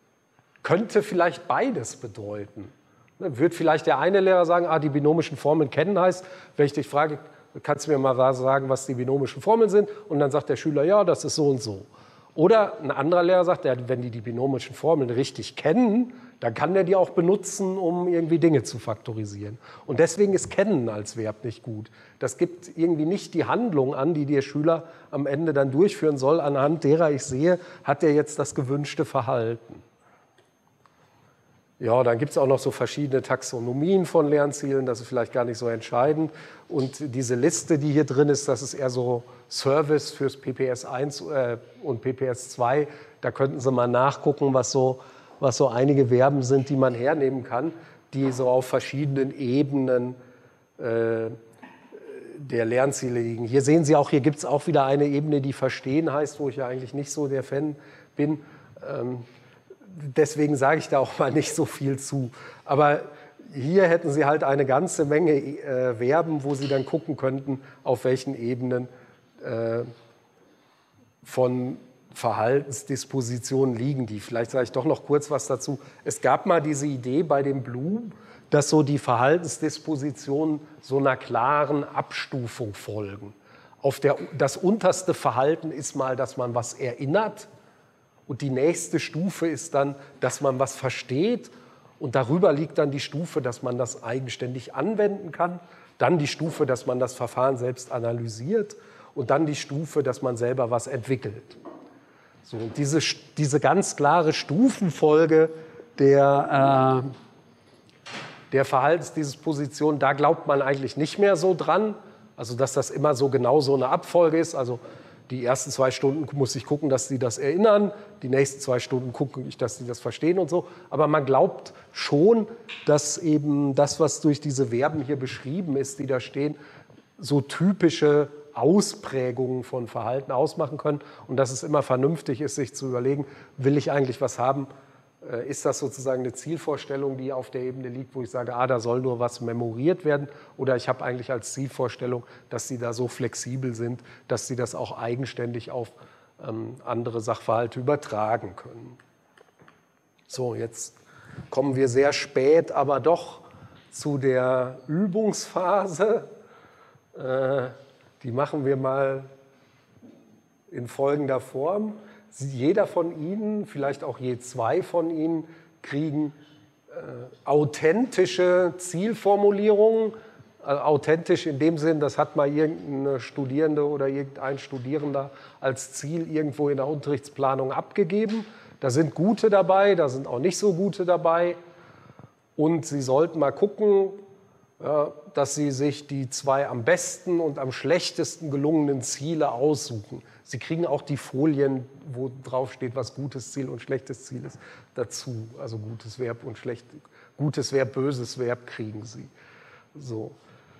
könnte vielleicht beides bedeuten. Wird vielleicht der eine Lehrer sagen, die binomischen Formeln kennen heißt, wenn ich dich frage, kannst du mir mal sagen, was die binomischen Formeln sind? Und dann sagt der Schüler, ja, das ist so und so. Oder ein anderer Lehrer sagt, wenn die binomischen Formeln richtig kennen, dann kann der die auch benutzen, um irgendwie Dinge zu faktorisieren. Und deswegen ist Kennen als Verb nicht gut. Das gibt irgendwie nicht die Handlung an, die der Schüler am Ende dann durchführen soll, anhand derer ich sehe, hat er jetzt das gewünschte Verhalten. Ja, dann gibt es auch noch so verschiedene Taxonomien von Lernzielen, das ist vielleicht gar nicht so entscheidend. Und diese Liste, die hier drin ist, das ist eher so Service fürs PPS 1 und PPS 2. Da könnten Sie mal nachgucken, was so einige Verben sind, die man hernehmen kann, die so auf verschiedenen Ebenen der Lernziele liegen. Hier sehen Sie auch, hier gibt es auch wieder eine Ebene, die Verstehen heißt, wo ich ja eigentlich nicht so der Fan bin. Deswegen sage ich da auch mal nicht so viel zu. Aber hier hätten Sie halt eine ganze Menge Verben, wo Sie dann gucken könnten, auf welchen Ebenen von Verhaltensdispositionen liegen die. Vielleicht sage ich doch noch kurz was dazu. Es gab mal diese Idee bei dem Bloom, dass so die Verhaltensdispositionen so einer klaren Abstufung folgen. Das unterste Verhalten ist mal, dass man was erinnert. Und die nächste Stufe ist dann, dass man was versteht. Und darüber liegt dann die Stufe, dass man das eigenständig anwenden kann. Dann die Stufe, dass man das Verfahren selbst analysiert. Und dann die Stufe, dass man selber was entwickelt. So, und diese ganz klare Stufenfolge der Verhaltensdisposition, da glaubt man eigentlich nicht mehr so dran. Also dass das immer so genau so eine Abfolge ist. Also die ersten 2 Stunden muss ich gucken, dass sie das erinnern. Die nächsten 2 Stunden gucke ich, dass sie das verstehen und so. Aber man glaubt schon, dass eben das, was durch diese Verben hier beschrieben ist, die da stehen, so typische Ausprägungen von Verhalten ausmachen können. Und dass es immer vernünftig ist, sich zu überlegen, will ich eigentlich was haben? Ist das sozusagen eine Zielvorstellung, die auf der Ebene liegt, wo ich sage, da soll nur was memoriert werden? Oder ich habe eigentlich als Zielvorstellung, dass Sie da so flexibel sind, dass Sie das auch eigenständig auf andere Sachverhalte übertragen können. So, jetzt kommen wir sehr spät, aber doch zu der Übungsphase. Die machen wir mal in folgender Form. Jeder von Ihnen, vielleicht auch je zwei von Ihnen, kriegen authentische Zielformulierungen. Authentisch in dem Sinn, das hat mal irgendeine Studierende oder irgendein Studierender als Ziel irgendwo in der Unterrichtsplanung abgegeben. Da sind gute dabei, da sind auch nicht so gute dabei. Und Sie sollten mal gucken, dass Sie sich die zwei am besten und am schlechtesten gelungenen Ziele aussuchen. Sie kriegen auch die Folien, wo drauf steht, was gutes Ziel und schlechtes Ziel ist, dazu. Also gutes Verb und gutes Verb, böses Verb kriegen Sie. So.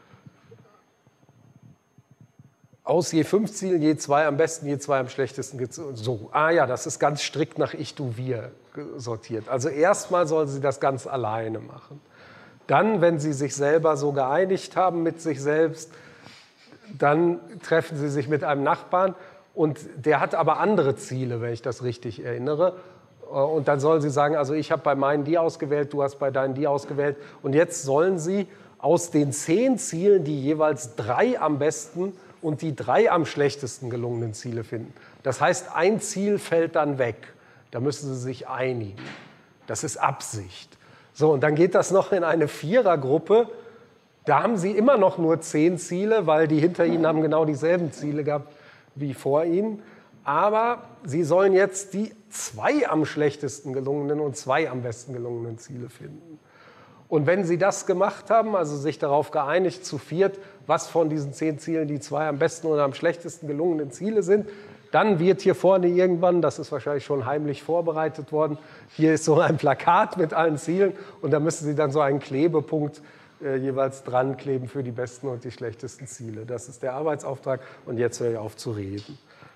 Aus je 5 Zielen, je 2 am besten, je 2 am schlechtesten. So, ja, das ist ganz strikt nach Ich, Du, Wir sortiert. Also erstmal sollen Sie das ganz alleine machen. Dann, wenn Sie sich selber so geeinigt haben mit sich selbst, dann treffen Sie sich mit einem Nachbarn und der hat aber andere Ziele, wenn ich das richtig erinnere. Und dann sollen Sie sagen, also ich habe bei meinen die ausgewählt, du hast bei deinen die ausgewählt. Und jetzt sollen Sie aus den 10 Zielen die jeweils 3 am besten und die 3 am schlechtesten gelungenen Ziele finden. Das heißt, ein Ziel fällt dann weg. Da müssen Sie sich einigen. Das ist Absicht. So, und dann geht das noch in eine Vierergruppe. Da haben Sie immer noch nur 10 Ziele, weil die hinter Ihnen haben genau dieselben Ziele gehabt wie vor Ihnen. Aber Sie sollen jetzt die 2 am schlechtesten gelungenen und 2 am besten gelungenen Ziele finden. Und wenn Sie das gemacht haben, also sich darauf geeinigt, zu viert, was von diesen 10 Zielen die 2 am besten oder am schlechtesten gelungenen Ziele sind, dann wird hier vorne irgendwann, das ist wahrscheinlich schon heimlich vorbereitet worden, hier ist so ein Plakat mit allen Zielen und da müssen Sie dann so einen Klebepunkt jeweils dran kleben für die besten und die schlechtesten Ziele. Das ist der Arbeitsauftrag und jetzt höre ich auf zu reden.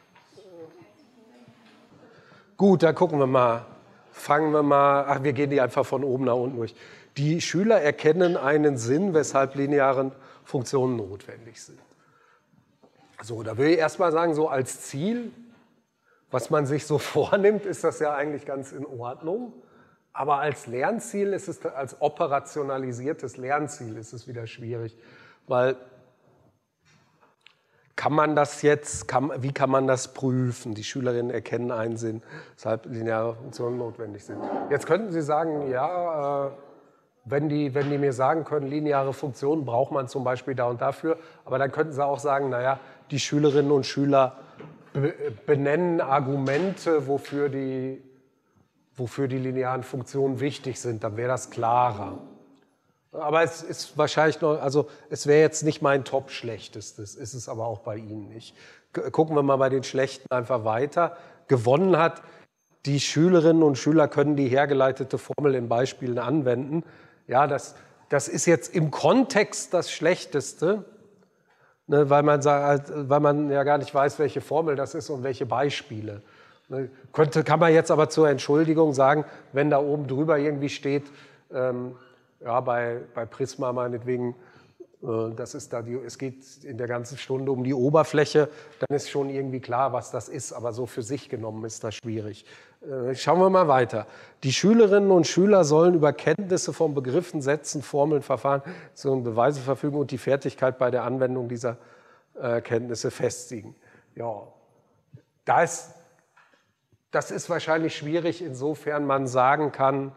Gut, da gucken wir mal. Fangen wir mal, wir gehen die einfach von oben nach unten durch. Die Schüler erkennen einen Sinn, weshalb lineare Funktionen notwendig sind. So, da will ich erst mal sagen, so als Ziel, was man sich so vornimmt, ist das ja eigentlich ganz in Ordnung. Aber als Lernziel ist es, als operationalisiertes Lernziel ist es wieder schwierig. Weil kann man das jetzt, wie kann man das prüfen? Die Schülerinnen erkennen einen Sinn, weshalb lineare Funktionen notwendig sind. Jetzt könnten Sie sagen, ja, wenn die mir sagen können, lineare Funktionen braucht man zum Beispiel da und dafür, aber dann könnten Sie auch sagen, naja, die Schülerinnen und Schüler benennen Argumente, wofür die linearen Funktionen wichtig sind, dann wäre das klarer. Aber es ist wahrscheinlich noch, also es wäre jetzt nicht mein Top-Schlechtestes, ist es aber auch bei Ihnen nicht. Gucken wir mal bei den Schlechten einfach weiter. Gewonnen hat, die Schülerinnen und Schüler können die hergeleitete Formel in Beispielen anwenden. Ja, das ist jetzt im Kontext das Schlechteste, ne, weil man ja gar nicht weiß, welche Formel das ist und welche Beispiele. Ne, kann man jetzt aber zur Entschuldigung sagen, wenn da oben drüber irgendwie steht, ja, bei Prisma meinetwegen, das ist da es geht in der ganzen Stunde um die Oberfläche, dann ist schon irgendwie klar, was das ist, aber so für sich genommen ist das schwierig. Schauen wir mal weiter. Die Schülerinnen und Schüler sollen über Kenntnisse von Begriffen, Sätzen, Formeln, Verfahren, Beweise verfügen und die Fertigkeit bei der Anwendung dieser Kenntnisse festigen. Ja, das ist wahrscheinlich schwierig, insofern man sagen kann,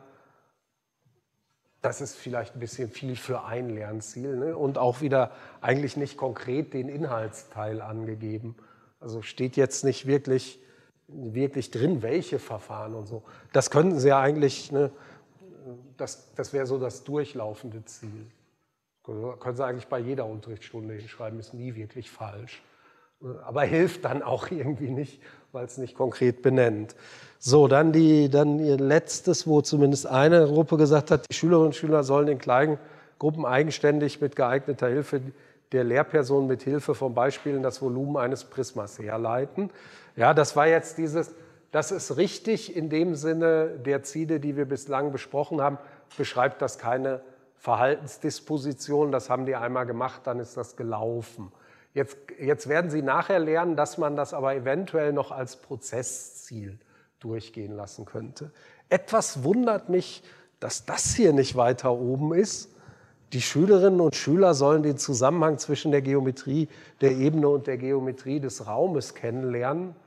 das ist vielleicht ein bisschen viel für ein Lernziel, ne? Und auch wieder eigentlich nicht konkret den Inhaltsteil angegeben. Also steht jetzt nicht wirklich drin, welche Verfahren und so. Das könnten Sie ja eigentlich, ne, das wäre so das durchlaufende Ziel. Können Sie eigentlich bei jeder Unterrichtsstunde hinschreiben, ist nie wirklich falsch. Aber hilft dann auch irgendwie nicht, weil es nicht konkret benennt. So, dann ihr letztes, wo zumindest eine Gruppe gesagt hat, die Schülerinnen und Schüler sollen in kleinen Gruppen eigenständig mit geeigneter Hilfe der Lehrperson mit Hilfe von Beispielen das Volumen eines Prismas herleiten. Ja, das war jetzt das ist richtig in dem Sinne der Ziele, die wir bislang besprochen haben, beschreibt das keine Verhaltensdisposition, das haben die einmal gemacht, dann ist das gelaufen. Jetzt werden Sie nachher lernen, dass man das aber eventuell noch als Prozessziel durchgehen lassen könnte. Etwas wundert mich, dass das hier nicht weiter oben ist. Die Schülerinnen und Schüler sollen den Zusammenhang zwischen der Geometrie der Ebene und der Geometrie des Raumes kennenlernen.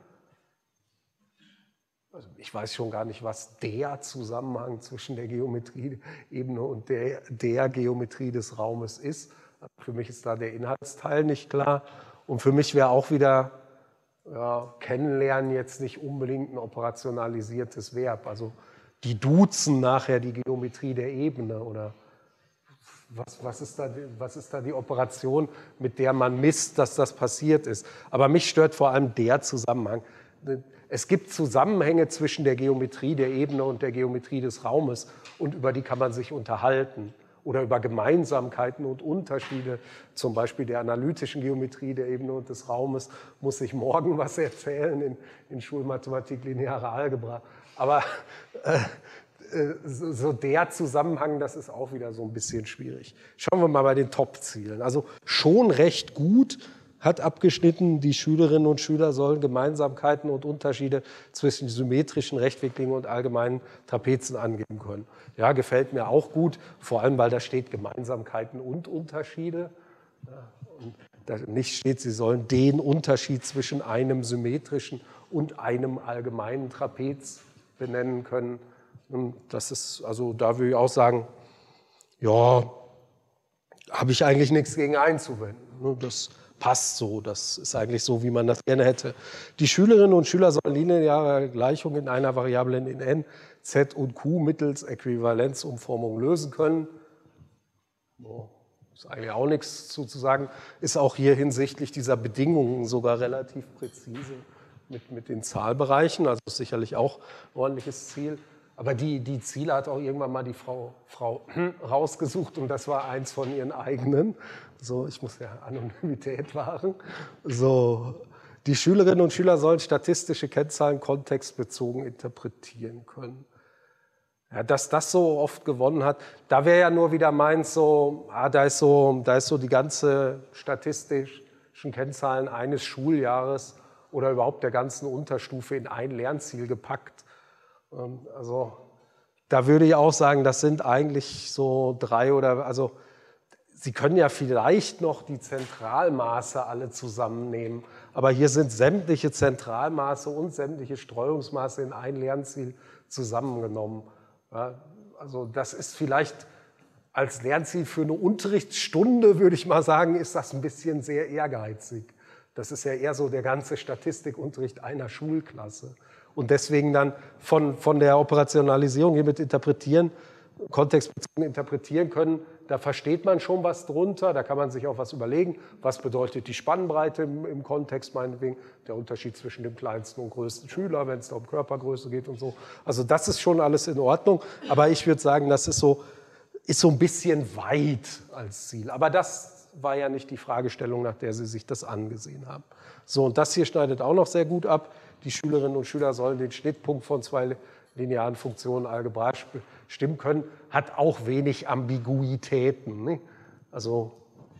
Also ich weiß schon gar nicht, was der Zusammenhang zwischen der Geometrie der Ebene und der Geometrie des Raumes ist. Für mich ist da der Inhaltsteil nicht klar. Und für mich wäre auch wieder kennenlernen jetzt nicht unbedingt ein operationalisiertes Verb. Also die duzen nachher die Geometrie der Ebene oder was ist da die Operation, mit der man misst, dass das passiert ist. Aber mich stört vor allem der Zusammenhang. Es gibt Zusammenhänge zwischen der Geometrie der Ebene und der Geometrie des Raumes und über die kann man sich unterhalten. Oder über Gemeinsamkeiten und Unterschiede, zum Beispiel der analytischen Geometrie der Ebene und des Raumes, muss ich morgen was erzählen in Schulmathematik, lineare Algebra. Aber so der Zusammenhang, das ist auch wieder so ein bisschen schwierig. Schauen wir mal bei den Top-Zielen. Also schon recht gut hat abgeschnitten, die Schülerinnen und Schüler sollen Gemeinsamkeiten und Unterschiede zwischen symmetrischen, rechtwinkligen und allgemeinen Trapezen angeben können. Ja, gefällt mir auch gut, vor allem, weil da steht Gemeinsamkeiten und Unterschiede. Ja, und da nicht steht, sie sollen den Unterschied zwischen einem symmetrischen und einem allgemeinen Trapez benennen können. Und das ist, also da würde ich auch sagen, ja, habe ich eigentlich nichts gegen einzuwenden. Das passt so, das ist eigentlich so, wie man das gerne hätte. Die Schülerinnen und Schüler sollen lineare Gleichungen in einer Variablen in n, z und q mittels Äquivalenzumformung lösen können. Ist eigentlich auch nichts zu sagen. Ist auch hier hinsichtlich dieser Bedingungen sogar relativ präzise mit den Zahlbereichen. Also ist sicherlich auch ein ordentliches Ziel. Aber die Ziele hat auch irgendwann mal die Frau rausgesucht und das war eins von ihren eigenen. So, ich muss ja Anonymität wahren. So, die Schülerinnen und Schüler sollen statistische Kennzahlen kontextbezogen interpretieren können. Ja, dass das so oft gewonnen hat, da wäre ja nur wieder meins so, da ist so die ganze statistischen Kennzahlen eines Schuljahres oder überhaupt der ganzen Unterstufe in ein Lernziel gepackt. Also da würde ich auch sagen, das sind eigentlich so 3 oder, also Sie können ja vielleicht noch die Zentralmaße alle zusammennehmen, aber hier sind sämtliche Zentralmaße und sämtliche Streuungsmaße in ein Lernziel zusammengenommen. Ja, also das ist vielleicht als Lernziel für eine Unterrichtsstunde, würde ich mal sagen, ist das ein bisschen sehr ehrgeizig. Das ist ja eher so der ganze Statistikunterricht einer Schulklasse. Und deswegen dann von der Operationalisierung hier mit interpretieren, kontextbezogen interpretieren können, da versteht man schon was drunter, da kann man sich auch was überlegen, was bedeutet die Spannbreite im Kontext, meinetwegen der Unterschied zwischen dem kleinsten und größten Schüler, wenn es da um Körpergröße geht und so. Also das ist schon alles in Ordnung, aber ich würde sagen, das ist so ein bisschen weit als Ziel. Aber das war ja nicht die Fragestellung, nach der Sie sich das angesehen haben. So, und das hier schneidet auch noch sehr gut ab. Die Schülerinnen und Schüler sollen den Schnittpunkt von 2 linearen Funktionen algebraisch bestimmen können, hat auch wenig Ambiguitäten. Ne? Also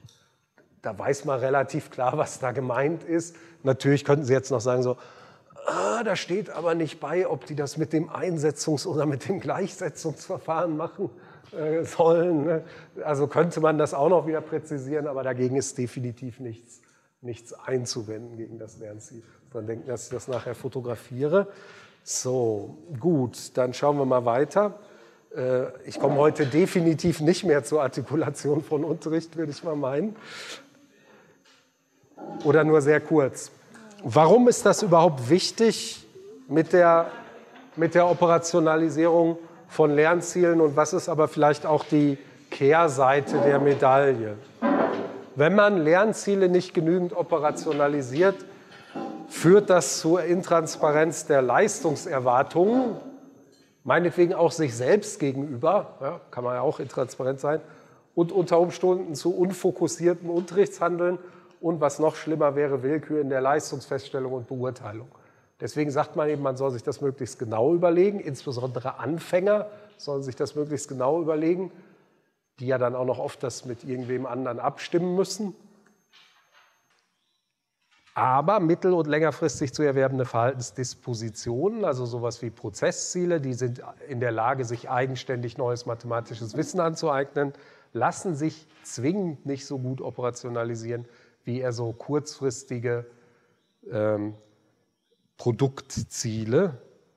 da weiß man relativ klar, was da gemeint ist. Natürlich könnten Sie jetzt noch sagen, so, da steht aber nicht bei, ob die das mit dem Einsetzungs- oder mit dem Gleichsetzungsverfahren machen sollen. Ne? Also könnte man das auch noch wieder präzisieren, aber dagegen ist definitiv nichts einzuwenden gegen das Lernziel. Dann denken, dass ich das nachher fotografiere. So, gut, dann schauen wir mal weiter. Ich komme heute definitiv nicht mehr zur Artikulation von Unterricht, würde ich mal meinen. Oder nur sehr kurz. Warum ist das überhaupt wichtig mit der Operationalisierung von Lernzielen und was ist aber vielleicht auch die Kehrseite der Medaille? Wenn man Lernziele nicht genügend operationalisiert, führt das zur Intransparenz der Leistungserwartungen, meinetwegen auch sich selbst gegenüber, ja, kann man ja auch intransparent sein, und unter Umständen zu unfokussiertem Unterrichtshandeln und was noch schlimmer wäre, Willkür in der Leistungsfeststellung und Beurteilung. Deswegen sagt man eben, man soll sich das möglichst genau überlegen, insbesondere Anfänger sollen sich das möglichst genau überlegen, die ja dann auch noch oft das mit irgendwem anderen abstimmen müssen. Aber mittel- und längerfristig zu erwerbende Verhaltensdispositionen, also sowas wie Prozessziele, die sind in der Lage, sich eigenständig neues mathematisches Wissen anzueignen, lassen sich zwingend nicht so gut operationalisieren wie eher so kurzfristige Produktziele.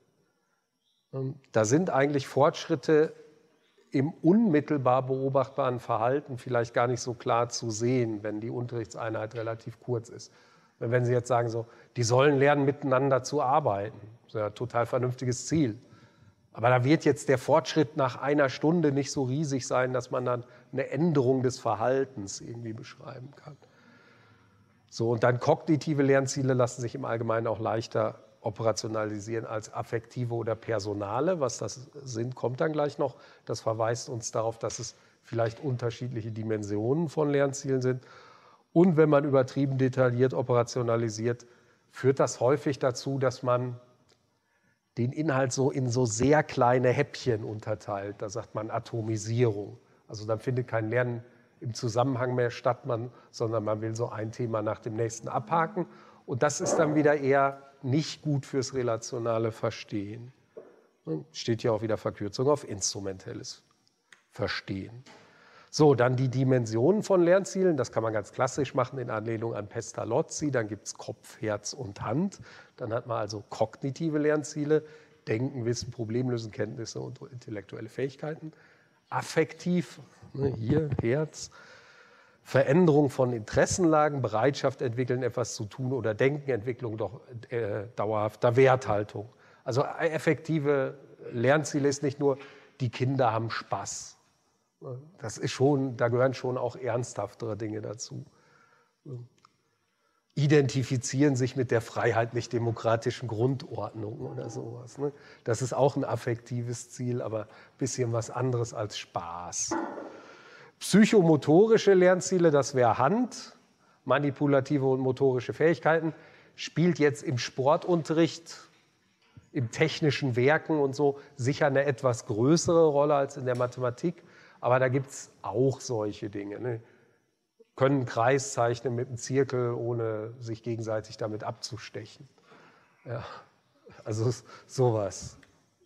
Da sind eigentlich Fortschritte im unmittelbar beobachtbaren Verhalten vielleicht gar nicht so klar zu sehen, wenn die Unterrichtseinheit relativ kurz ist. Wenn Sie jetzt sagen, so, die sollen lernen, miteinander zu arbeiten, das ist ja ein total vernünftiges Ziel. Aber da wird jetzt der Fortschritt nach einer Stunde nicht so riesig sein, dass man dann eine Änderung des Verhaltens irgendwie beschreiben kann. So, und dann kognitive Lernziele lassen sich im Allgemeinen auch leichter operationalisieren als affektive oder personale. Was das sind, kommt dann gleich noch. Das verweist uns darauf, dass es vielleicht unterschiedliche Dimensionen von Lernzielen sind. Und wenn man übertrieben detailliert operationalisiert, führt das häufig dazu, dass man den Inhalt so in so sehr kleine Häppchen unterteilt. Da sagt man Atomisierung. Also dann findet kein Lernen im Zusammenhang mehr statt, sondern man will so ein Thema nach dem nächsten abhaken. Und das ist dann wieder eher nicht gut fürs relationale Verstehen. Steht hier auch wieder Verkürzung auf instrumentelles Verstehen. So, dann die Dimensionen von Lernzielen. Das kann man ganz klassisch machen in Anlehnung an Pestalozzi. Dann gibt es Kopf, Herz und Hand. Dann hat man also kognitive Lernziele, Denken, Wissen, Problemlösen, Kenntnisse und intellektuelle Fähigkeiten. Affektiv, hier Herz, Veränderung von Interessenlagen, Bereitschaft entwickeln, etwas zu tun oder denken, Entwicklung dauerhafter Werthaltung. Also effektive Lernziele ist nicht nur, die Kinder haben Spaß. Das ist schon, da gehören schon auch ernsthaftere Dinge dazu. Identifizieren sich mit der freiheitlich-demokratischen Grundordnung oder sowas. Das ist auch ein affektives Ziel, aber ein bisschen was anderes als Spaß. Psychomotorische Lernziele, das wäre Hand, manipulative und motorische Fähigkeiten, spielt jetzt im Sportunterricht, im technischen Werken und so sicher eine etwas größere Rolle als in der Mathematik, aber da gibt es auch solche Dinge. Ne? Können einen Kreis zeichnen mit einem Zirkel, ohne sich gegenseitig damit abzustechen. Ja, also sowas.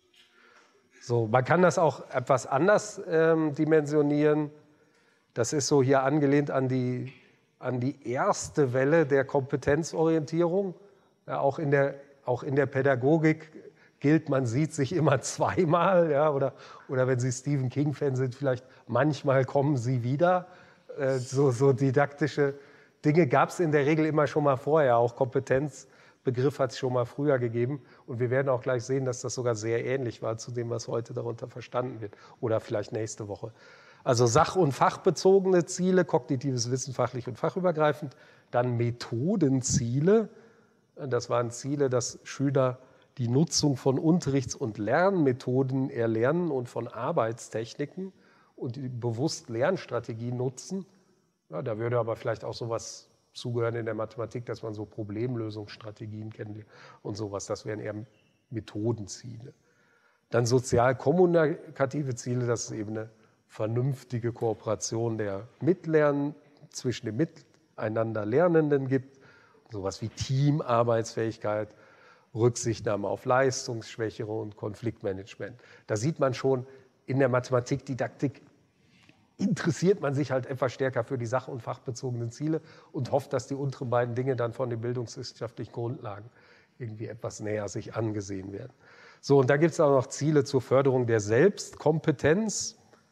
So, man kann das auch etwas anders dimensionieren. Das ist so hier angelehnt an die erste Welle der Kompetenzorientierung. Ja, auch in der Pädagogik gilt, man sieht sich immer zweimal. Ja, oder wenn Sie Stephen King-Fan sind, vielleicht manchmal kommen Sie wieder. So didaktische Dinge gab es in der Regel immer schon mal vorher. Auch Kompetenzbegriff hat es schon mal früher gegeben. Und wir werden auch gleich sehen, dass das sogar sehr ähnlich war zu dem, was heute darunter verstanden wird. Oder vielleicht nächste Woche. Also sach- und fachbezogene Ziele, kognitives Wissen, fachlich und fachübergreifend. Dann Methodenziele. Das waren Ziele, dass Schüler die Nutzung von Unterrichts- und Lernmethoden erlernen und von Arbeitstechniken und die bewusst Lernstrategien nutzen. Ja, da würde aber vielleicht auch sowas zugehören in der Mathematik, dass man so Problemlösungsstrategien kennt und sowas. Das wären eher Methodenziele. Dann sozial-kommunikative Ziele, das ist eben eine vernünftige Kooperation der Mitlernen zwischen den miteinander Lernenden gibt. Sowas wie Teamarbeitsfähigkeit, Rücksichtnahme auf Leistungsschwächere und Konfliktmanagement. Da sieht man schon, in der Mathematikdidaktik interessiert man sich halt etwas stärker für die sach- und fachbezogenen Ziele und hofft, dass die unteren beiden Dinge dann von den bildungswissenschaftlichen Grundlagen irgendwie etwas näher sich angesehen werden. So, und da gibt es auch noch Ziele zur Förderung der Selbstkompetenz.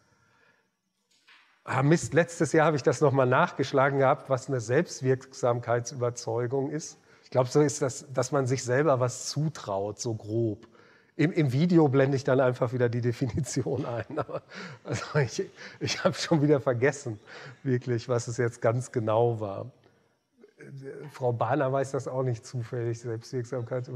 Mist, letztes Jahr habe ich das nochmal nachgeschlagen gehabt, was eine Selbstwirksamkeitsüberzeugung ist. Ich glaube, so ist das, dass man sich selber was zutraut, so grob. Im Video blende ich dann einfach wieder die Definition ein. Aber also ich habe schon wieder vergessen, wirklich, was es jetzt ganz genau war. Frau Bahner weiß das auch nicht zufällig, Selbstwirksamkeit.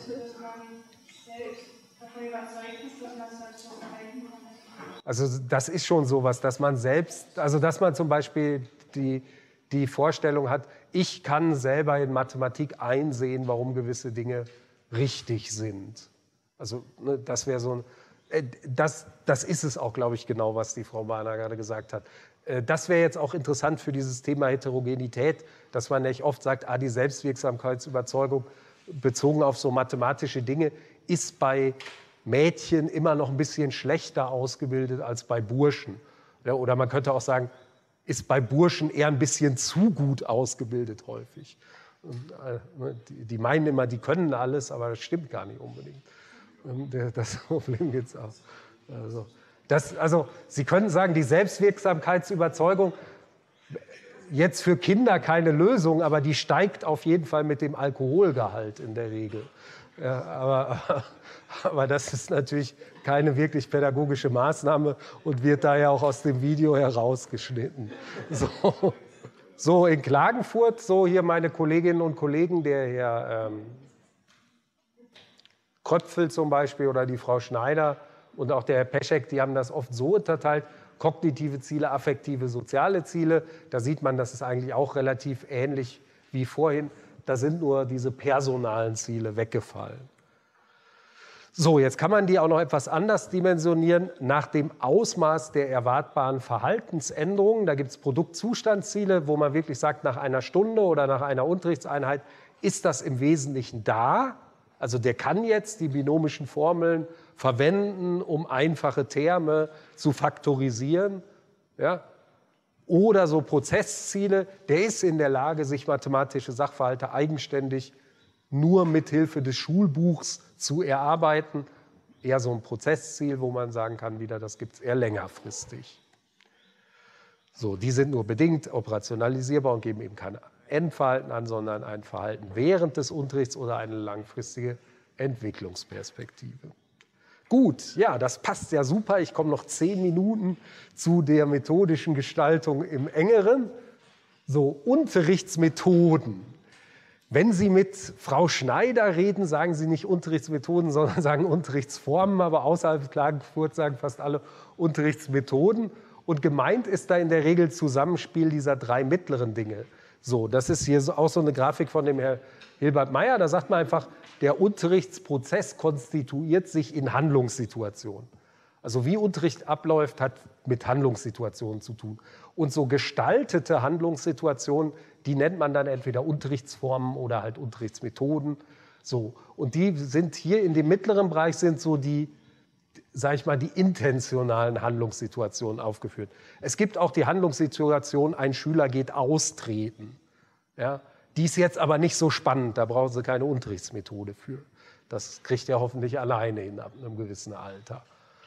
Also das ist schon sowas, dass man selbst, also dass man zum Beispiel die Vorstellung hat, ich kann selber in Mathematik einsehen, warum gewisse Dinge richtig sind. Also ne, das wäre so ein, das ist es auch, glaube ich, genau, was die Frau Bahner gerade gesagt hat. Das wäre jetzt auch interessant für dieses Thema Heterogenität, dass man nicht oft sagt, die Selbstwirksamkeitsüberzeugung bezogen auf so mathematische Dinge ist bei Mädchen immer noch ein bisschen schlechter ausgebildet als bei Burschen. Ja, oder man könnte auch sagen, ist bei Burschen eher ein bisschen zu gut ausgebildet häufig. Und, die meinen immer, die können alles, aber das stimmt gar nicht unbedingt. Das Problem gibt es auch. Also, Sie können sagen, die Selbstwirksamkeitsüberzeugung, jetzt für Kinder keine Lösung, aber die steigt auf jeden Fall mit dem Alkoholgehalt in der Regel. Ja, aber das ist natürlich keine wirklich pädagogische Maßnahme und wird daher auch aus dem Video herausgeschnitten. So in Klagenfurt, so hier meine Kolleginnen und Kollegen, der Herr Kröpfel zum Beispiel oder die Frau Schneider und auch der Herr Peschek, die haben das oft so unterteilt, kognitive Ziele, affektive, soziale Ziele. Da sieht man, das ist eigentlich auch relativ ähnlich wie vorhin. Da sind nur diese personalen Ziele weggefallen. So, jetzt kann man die auch noch etwas anders dimensionieren nach dem Ausmaß der erwartbaren Verhaltensänderungen. Da gibt es Produktzustandsziele, wo man wirklich sagt, nach einer Stunde oder nach einer Unterrichtseinheit ist das im Wesentlichen da. Also der kann jetzt die binomischen Formeln verwenden, um einfache Terme zu faktorisieren. Ja? Oder so Prozessziele, der ist in der Lage, sich mathematische Sachverhalte eigenständig nur mit Hilfe des Schulbuchs zu erarbeiten. Eher so ein Prozessziel, wo man sagen kann, wieder, das gibt es eher längerfristig. So, die sind nur bedingt operationalisierbar und geben eben kein Endverhalten an, sondern ein Verhalten während des Unterrichts oder eine langfristige Entwicklungsperspektive. Gut, ja, das passt ja super. Ich komme noch 10 Minuten zu der methodischen Gestaltung im Engeren. So, Unterrichtsmethoden. Wenn Sie mit Frau Schneider reden, sagen Sie nicht Unterrichtsmethoden, sondern sagen Unterrichtsformen, aber außerhalb Klagenfurt sagen fast alle Unterrichtsmethoden. Und gemeint ist da in der Regel Zusammenspiel dieser 3 mittleren Dinge. So, das ist hier auch so eine Grafik von dem Herrn Hilbert Meyer. Da sagt man einfach, der Unterrichtsprozess konstituiert sich in Handlungssituationen. Also wie Unterricht abläuft, hat mit Handlungssituationen zu tun. Und so gestaltete Handlungssituationen, die nennt man dann entweder Unterrichtsformen oder halt Unterrichtsmethoden. So. Und die sind hier in dem mittleren Bereich sind so die, sage ich mal, die intentionalen Handlungssituationen aufgeführt. Es gibt auch die Handlungssituation, ein Schüler geht austreten. Ja? Die ist jetzt aber nicht so spannend, da brauchen Sie keine Unterrichtsmethode für. Das kriegt er hoffentlich alleine hin ab einem gewissen Alter.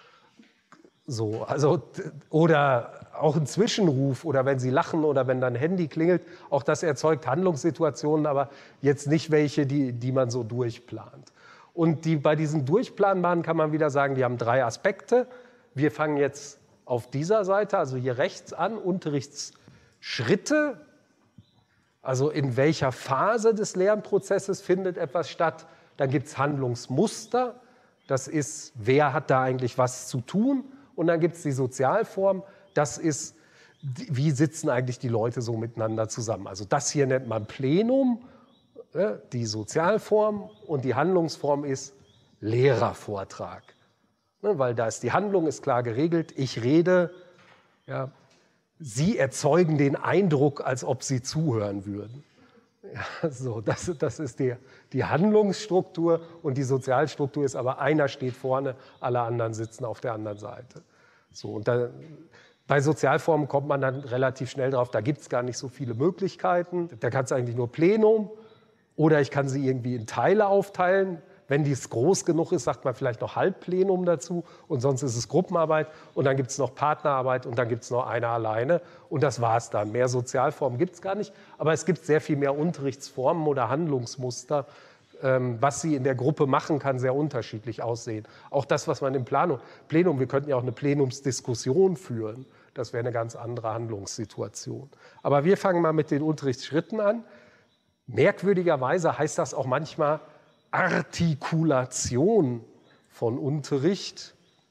So, also, oder auch ein Zwischenruf oder wenn Sie lachen oder wenn dann ein Handy klingelt, auch das erzeugt Handlungssituationen, aber jetzt nicht welche, die man so durchplant. Und bei diesen Durchplanbaren kann man wieder sagen, die haben 3 Aspekte. Wir fangen jetzt auf dieser Seite, also hier rechts an, Unterrichtsschritte. Also in welcher Phase des Lernprozesses findet etwas statt. Dann gibt es Handlungsmuster. Das ist, wer hat da eigentlich was zu tun. Und dann gibt es die Sozialform. Das ist, wie sitzen eigentlich die Leute so miteinander zusammen. Also das hier nennt man Plenum. Die Sozialform und die Handlungsform ist Lehrervortrag. Weil da ist die Handlung ist klar geregelt. Ich rede, ja, Sie erzeugen den Eindruck, als ob Sie zuhören würden. Ja, so, das ist die Handlungsstruktur und die Sozialstruktur ist aber, einer steht vorne, alle anderen sitzen auf der anderen Seite. So, und bei Sozialformen kommt man dann relativ schnell drauf, da gibt es gar nicht so viele Möglichkeiten. Da kann es eigentlich nur Plenum. Oder ich kann sie irgendwie in Teile aufteilen. Wenn dies groß genug ist, sagt man vielleicht noch Halbplenum dazu und sonst ist es Gruppenarbeit und dann gibt es noch Partnerarbeit und dann gibt es noch einer alleine und das war es dann. Mehr Sozialformen gibt es gar nicht, aber es gibt sehr viel mehr Unterrichtsformen oder Handlungsmuster. Was Sie in der Gruppe machen, kann sehr unterschiedlich aussehen. Auch das, was man im Plenum, wir könnten ja auch eine Plenumsdiskussion führen, das wäre eine ganz andere Handlungssituation. Aber wir fangen mal mit den Unterrichtsschritten an. Merkwürdigerweise heißt das auch manchmal Artikulation von Unterricht.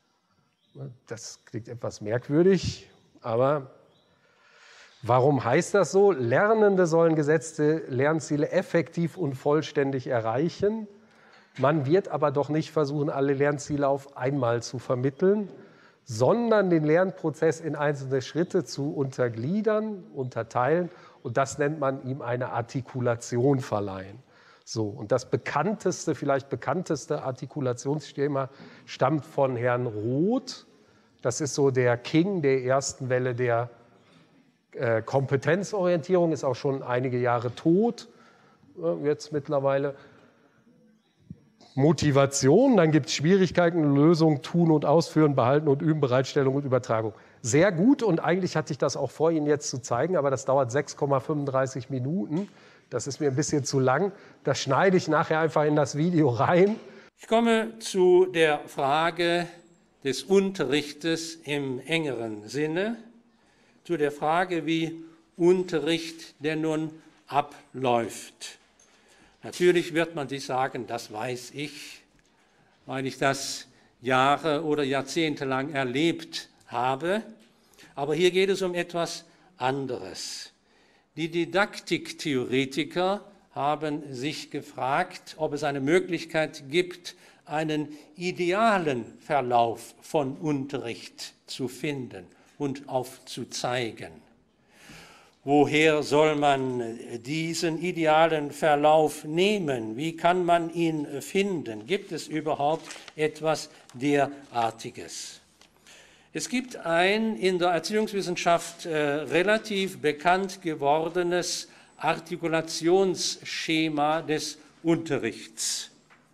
Das klingt etwas merkwürdig, aber warum heißt das so? Lernende sollen gesetzte Lernziele effektiv und vollständig erreichen. Man wird aber doch nicht versuchen, alle Lernziele auf einmal zu vermitteln, sondern den Lernprozess in einzelne Schritte zu untergliedern, unterteilen. Und das nennt man ihm eine Artikulation verleihen. So, und das vielleicht bekannteste Artikulationsschema stammt von Herrn Roth. Das ist so der King der ersten Welle der Kompetenzorientierung, ist auch schon einige Jahre tot, jetzt mittlerweile. Motivation, dann gibt es Schwierigkeiten, Lösung, Tun und Ausführen, Behalten und Üben, Bereitstellung und Übertragung. Sehr gut und eigentlich hatte ich das auch vor, Ihnen jetzt zu zeigen, aber das dauert 6,35 Minuten. Das ist mir ein bisschen zu lang. Das schneide ich nachher einfach in das Video rein. Ich komme zu der Frage des Unterrichtes im engeren Sinne, zu der Frage, wie Unterricht denn nun abläuft. Natürlich wird man sich sagen, das weiß ich, weil ich das Jahre oder Jahrzehnte lang erlebt habe. Aber hier geht es um etwas anderes. Die Didaktiktheoretiker haben sich gefragt, ob es eine Möglichkeit gibt, einen idealen Verlauf von Unterricht zu finden und aufzuzeigen. Woher soll man diesen idealen Verlauf nehmen? Wie kann man ihn finden? Gibt es überhaupt etwas derartiges? Es gibt ein in der Erziehungswissenschaft relativ bekannt gewordenes Artikulationsschema des Unterrichts.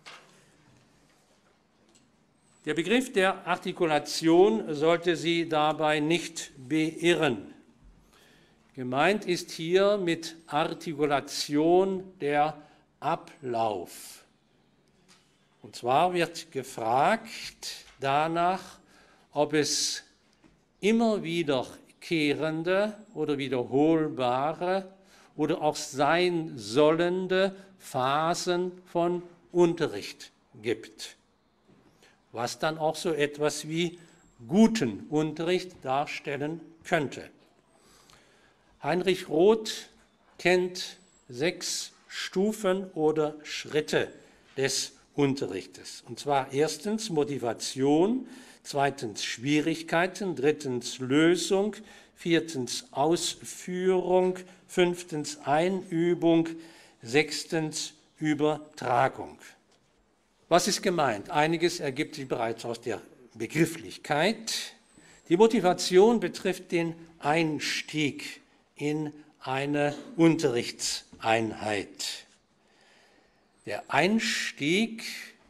Der Begriff der Artikulation sollte Sie dabei nicht beirren. Gemeint ist hier mit Artikulation der Ablauf. Und zwar wird gefragt danach, ob es immer wiederkehrende oder wiederholbare oder auch sein sollende Phasen von Unterricht gibt, was dann auch so etwas wie guten Unterricht darstellen könnte. Heinrich Roth kennt 6 Stufen oder Schritte des Unterrichtes. Und zwar erstens Motivation, zweitens Schwierigkeiten, drittens Lösung, viertens Ausführung, fünftens Einübung, sechstens Übertragung. Was ist gemeint? Einiges ergibt sich bereits aus der Begrifflichkeit. Die Motivation betrifft den Einstieg in eine Unterrichtseinheit. Der Einstieg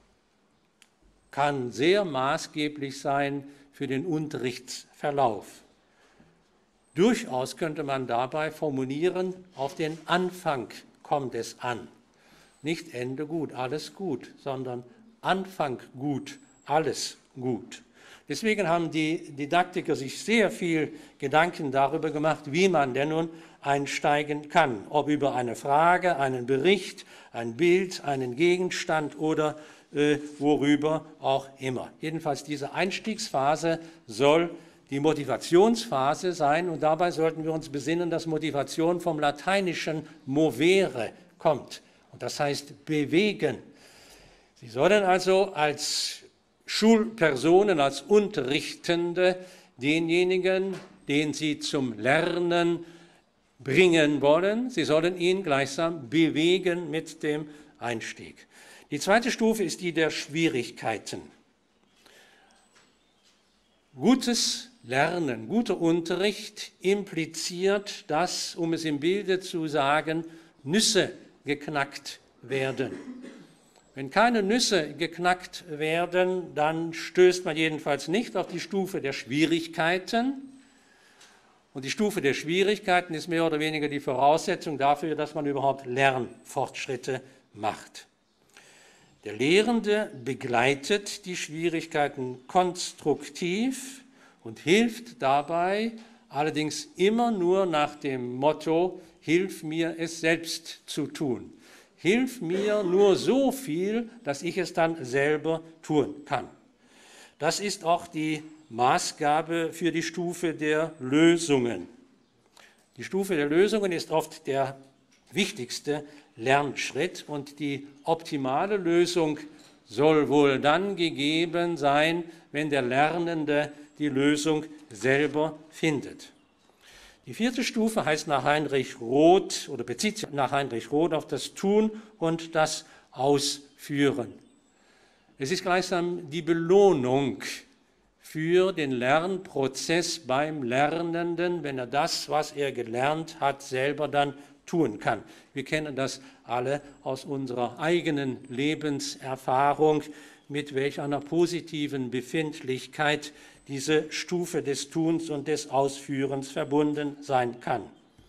kann sehr maßgeblich sein für den Unterrichtsverlauf. Durchaus könnte man dabei formulieren, auf den Anfang kommt es an. Nicht Ende gut, alles gut, sondern Anfang gut, alles gut. Deswegen haben die Didaktiker sich sehr viel Gedanken darüber gemacht, wie man denn nun einsteigen kann. Ob über eine Frage, einen Bericht, ein Bild, einen Gegenstand oder worüber auch immer. Jedenfalls diese Einstiegsphase soll die Motivationsphase sein und dabei sollten wir uns besinnen, dass Motivation vom lateinischen movere kommt. Und das heißt bewegen. Sie sollen also als Schulpersonen, als Unterrichtende denjenigen, den sie zum Lernen bringen wollen, sie sollen ihn gleichsam bewegen mit dem Einstieg. Die zweite Stufe ist die der Schwierigkeiten. Gutes Lernen, guter Unterricht impliziert, dass, um es im Bilde zu sagen, Nüsse geknackt werden. Wenn keine Nüsse geknackt werden, dann stößt man jedenfalls nicht auf die Stufe der Schwierigkeiten. Und die Stufe der Schwierigkeiten ist mehr oder weniger die Voraussetzung dafür, dass man überhaupt Lernfortschritte macht. Der Lehrende begleitet die Schwierigkeiten konstruktiv und hilft dabei, allerdings immer nur nach dem Motto, hilf mir es selbst zu tun. Hilf mir nur so viel, dass ich es dann selber tun kann. Das ist auch die Maßgabe für die Stufe der Lösungen. Die Stufe der Lösungen ist oft der wichtigste Lernschritt und die optimale Lösung soll wohl dann gegeben sein, wenn der Lernende die Lösung selber findet. Die vierte Stufe heißt nach Heinrich Roth oder bezieht sich nach Heinrich Roth auf das Tun und das Ausführen. Es ist gleichsam die Belohnung für den Lernprozess beim Lernenden, wenn er das, was er gelernt hat, selber dann tun kann. Wir kennen das alle aus unserer eigenen Lebenserfahrung, mit welch einer positiven Befindlichkeit diese Stufe des Tuns und des Ausführens verbunden sein kann.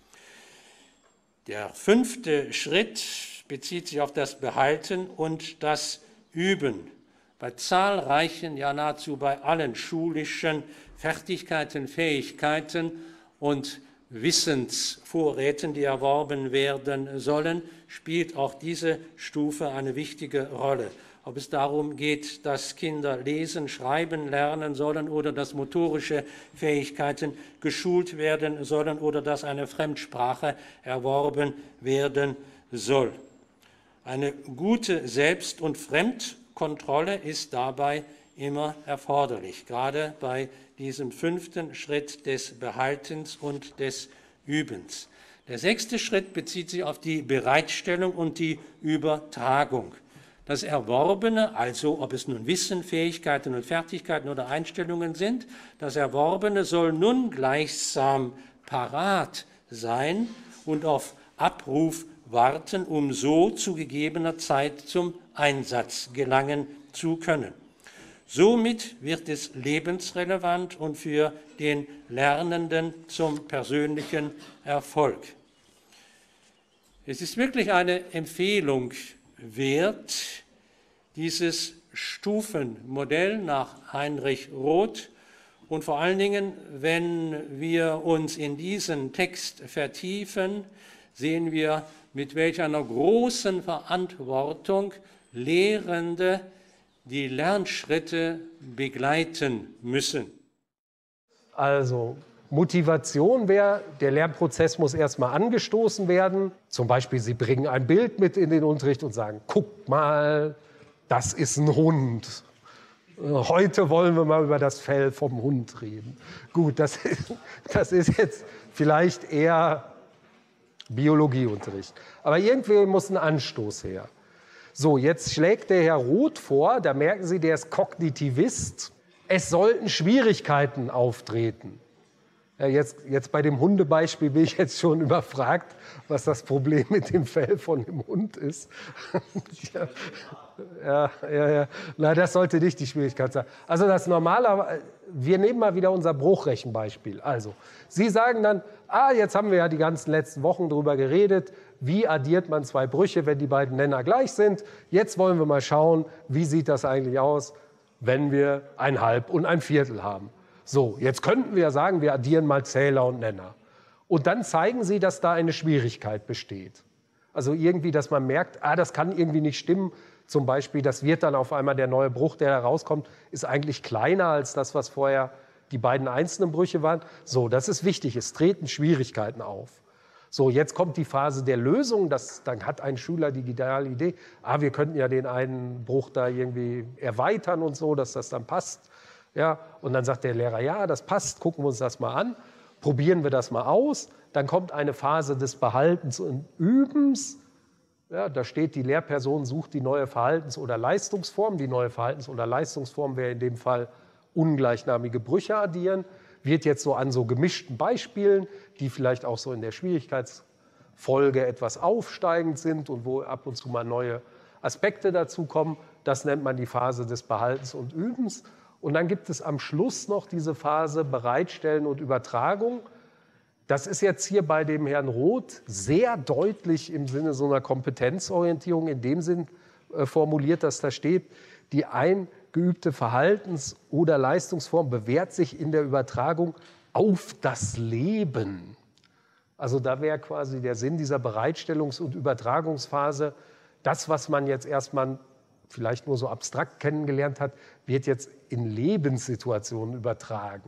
Der 5. Schritt bezieht sich auf das Behalten und das Üben. Bei zahlreichen, ja nahezu bei allen schulischen Fertigkeiten, Fähigkeiten und Wissensvorräten, die erworben werden sollen, spielt auch diese Stufe eine wichtige Rolle. Ob es darum geht, dass Kinder lesen, schreiben lernen sollen oder dass motorische Fähigkeiten geschult werden sollen oder dass eine Fremdsprache erworben werden soll. Eine gute Selbst- und Fremdkontrolle ist dabei immer erforderlich, gerade bei diesem 5. Schritt des Behaltens und des Übens. Der 6. Schritt bezieht sich auf die Bereitstellung und die Übertragung. Das Erworbene, also ob es nun Wissen, Fähigkeiten und Fertigkeiten oder Einstellungen sind, das Erworbene soll nun gleichsam parat sein und auf Abruf warten, um so zu gegebener Zeit zum Einsatz gelangen zu können. Somit wird es lebensrelevant und für den Lernenden zum persönlichen Erfolg. Es ist wirklich eine Empfehlung wert, dieses Stufenmodell nach Heinrich Roth und vor allen Dingen, wenn wir uns in diesen Text vertiefen, sehen wir, mit welch einer großen Verantwortung Lehrende die Lernschritte begleiten müssen. Also Motivation wäre, der Lernprozess muss erstmal angestoßen werden. Zum Beispiel, Sie bringen ein Bild mit in den Unterricht und sagen, guck mal, das ist ein Hund. Heute wollen wir mal über das Fell vom Hund reden. Gut, das ist jetzt vielleicht eher Biologieunterricht. Aber irgendwie muss ein Anstoß her. So, jetzt schlägt der Herr Roth vor, da merken Sie, der ist Kognitivist, es sollten Schwierigkeiten auftreten. Ja, jetzt bei dem Hundebeispiel bin ich jetzt schon überfragt, was das Problem mit dem Fell von dem Hund ist. Ja. Na, das sollte nicht die Schwierigkeit sein. Also das Normale, wir nehmen mal wieder unser Bruchrechenbeispiel. Also, Sie sagen dann, jetzt haben wir ja die ganzen letzten Wochen darüber geredet, wie addiert man 2 Brüche, wenn die beiden Nenner gleich sind. Jetzt wollen wir mal schauen, wie sieht das eigentlich aus, wenn wir 1/2 und 1/4 haben. So, jetzt könnten wir sagen, wir addieren mal Zähler und Nenner. Und dann zeigen Sie, dass da eine Schwierigkeit besteht. Also irgendwie, dass man merkt, das kann irgendwie nicht stimmen. Zum Beispiel, das wird dann auf einmal der neue Bruch, der herauskommt, ist eigentlich kleiner als das, was vorher die beiden einzelnen Brüche waren. So, das ist wichtig, es treten Schwierigkeiten auf. So, jetzt kommt die Phase der Lösung. Dann hat ein Schüler die geniale Idee, wir könnten ja den einen Bruch da irgendwie erweitern und so, dass das dann passt. Ja, und dann sagt der Lehrer, ja, das passt, gucken wir uns das mal an, probieren wir das mal aus. Dann kommt eine Phase des Behaltens und Übens. Ja, da steht, die Lehrperson sucht die neue Verhaltens- oder Leistungsform. Die neue Verhaltens- oder Leistungsform wäre in dem Fall ungleichnamige Brüche addieren. Wird jetzt so an so gemischten Beispielen, die vielleicht auch so in der Schwierigkeitsfolge etwas aufsteigend sind und wo ab und zu mal neue Aspekte dazukommen. Das nennt man die Phase des Behaltens und Übens. Und dann gibt es am Schluss noch diese Phase Bereitstellen und Übertragung. Das ist jetzt hier bei dem Herrn Roth sehr deutlich im Sinne so einer Kompetenzorientierung in dem Sinn formuliert, dass da steht, die eingeübte Verhaltens- oder Leistungsform bewährt sich in der Übertragung auf das Leben. Also da wäre quasi der Sinn dieser Bereitstellungs- und Übertragungsphase, das, was man jetzt erstmal vielleicht nur so abstrakt kennengelernt hat, wird jetzt in Lebenssituationen übertragen.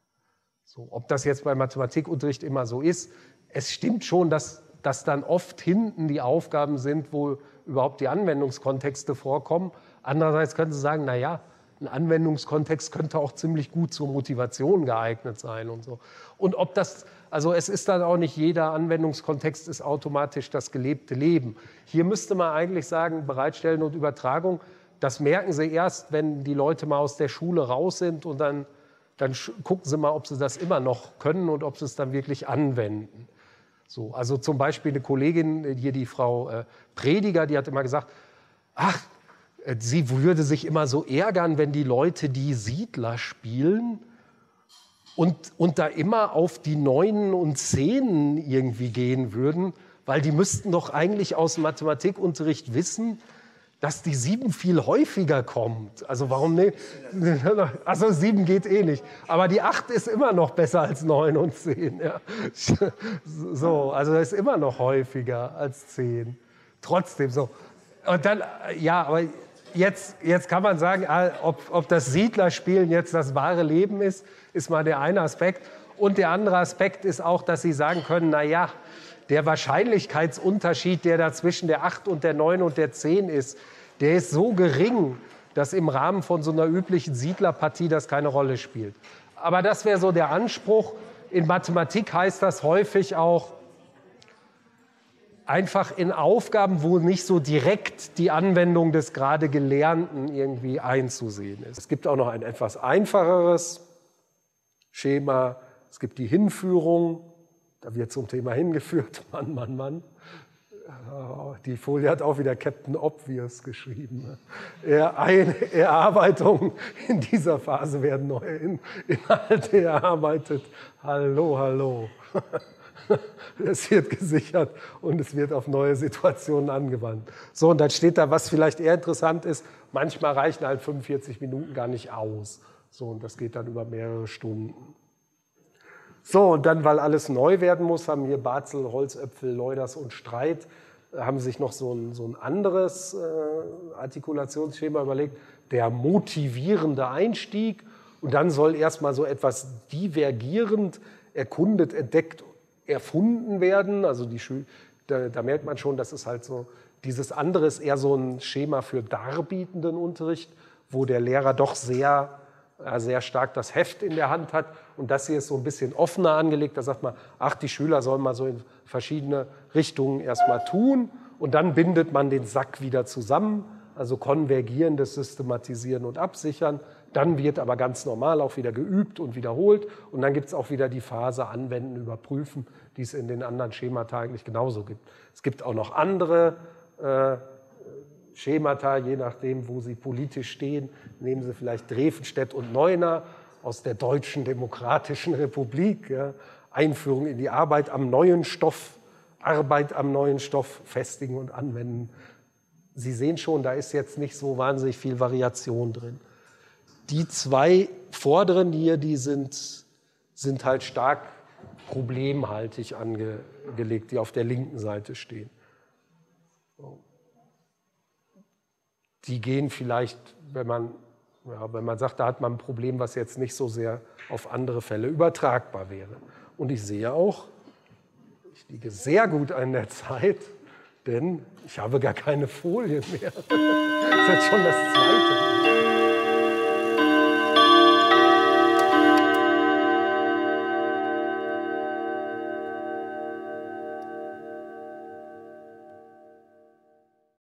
So, ob das jetzt beim Mathematikunterricht immer so ist, es stimmt schon, dass dann oft hinten die Aufgaben sind, wo überhaupt die Anwendungskontexte vorkommen. Andererseits können Sie sagen, naja, ein Anwendungskontext könnte auch ziemlich gut zur Motivation geeignet sein und so. Und ob das, also es ist dann auch nicht jeder Anwendungskontext ist automatisch das gelebte Leben. Hier müsste man eigentlich sagen, Bereitstellen und Übertragung, das merken sie erst, wenn die Leute mal aus der Schule raus sind und dann gucken sie mal, ob sie das immer noch können und ob sie es dann wirklich anwenden. So, also zum Beispiel eine Kollegin, hier die Frau Prediger, die hat immer gesagt, ach, sie würde sich immer so ärgern, wenn die Leute die Siedler spielen und da immer auf die 9 und 10 irgendwie gehen würden, weil die müssten doch eigentlich aus dem Mathematikunterricht wissen, dass die 7 viel häufiger kommt. Also warum nicht? Also 7 geht eh nicht. Aber die 8 ist immer noch besser als 9 und 10. Ja. So, also das ist immer noch häufiger als 10. Trotzdem so. Und dann, ja, aber jetzt kann man sagen, ob das Siedlerspielen jetzt das wahre Leben ist mal der eine Aspekt. Und der andere Aspekt ist auch, dass Sie sagen können, na ja, der Wahrscheinlichkeitsunterschied, der da zwischen der 8 und der 9 und der 10 ist, der ist so gering, dass im Rahmen von so einer üblichen Siedlerpartie das keine Rolle spielt. Aber das wäre so der Anspruch. In Mathematik heißt das häufig auch, einfach in Aufgaben, wo nicht so direkt die Anwendung des gerade Gelernten irgendwie einzusehen ist. Es gibt auch noch ein etwas einfacheres Schema. Es gibt die Hinführung. Da wird zum Thema hingeführt. Mann, Mann, Mann. Die Folie hat auch wieder Captain Obvious geschrieben. Erarbeitungen in dieser Phase werden neue Inhalte erarbeitet. Hallo, hallo. Es wird gesichert und es wird auf neue Situationen angewandt. So, und dann steht da, was vielleicht eher interessant ist, manchmal reichen halt 45 Minuten gar nicht aus. So, und das geht dann über mehrere Stunden. So, und dann, weil alles neu werden muss, haben hier Barzel, Holzöpfel, Leuders und Streit, haben sich noch so ein anderes Artikulationsschema überlegt, der motivierende Einstieg. Und dann soll erstmal so etwas divergierend, erkundet, entdeckt, erfunden werden. Also da merkt man schon, das ist halt so, dieses andere ist eher so ein Schema für darbietenden Unterricht, wo der Lehrer doch sehr stark das Heft in der Hand hat. Und das hier ist so ein bisschen offener angelegt. Da sagt man, ach, die Schüler sollen mal so in verschiedene Richtungen erstmal tun. Und dann bindet man den Sack wieder zusammen. Also konvergierendes Systematisieren und Absichern. Dann wird aber ganz normal auch wieder geübt und wiederholt. Und dann gibt es auch wieder die Phase Anwenden, Überprüfen, die es in den anderen Schemata eigentlich genauso gibt. Es gibt auch noch andere Schemata, je nachdem, wo sie politisch stehen. Nehmen Sie vielleicht Drevenstedt und Neuner aus der Deutschen Demokratischen Republik. Ja. Einführung in die Arbeit am neuen Stoff, festigen und anwenden. Sie sehen schon, da ist jetzt nicht so wahnsinnig viel Variation drin. Die 2 vorderen hier, die sind halt stark problemhaltig angelegt, die auf der linken Seite stehen. Die gehen vielleicht, wenn man sagt, da hat man ein Problem, was jetzt nicht so sehr auf andere Fälle übertragbar wäre. Und ich sehe auch, ich liege sehr gut an der Zeit, denn ich habe gar keine Folien mehr. Das ist jetzt schon das Zweite.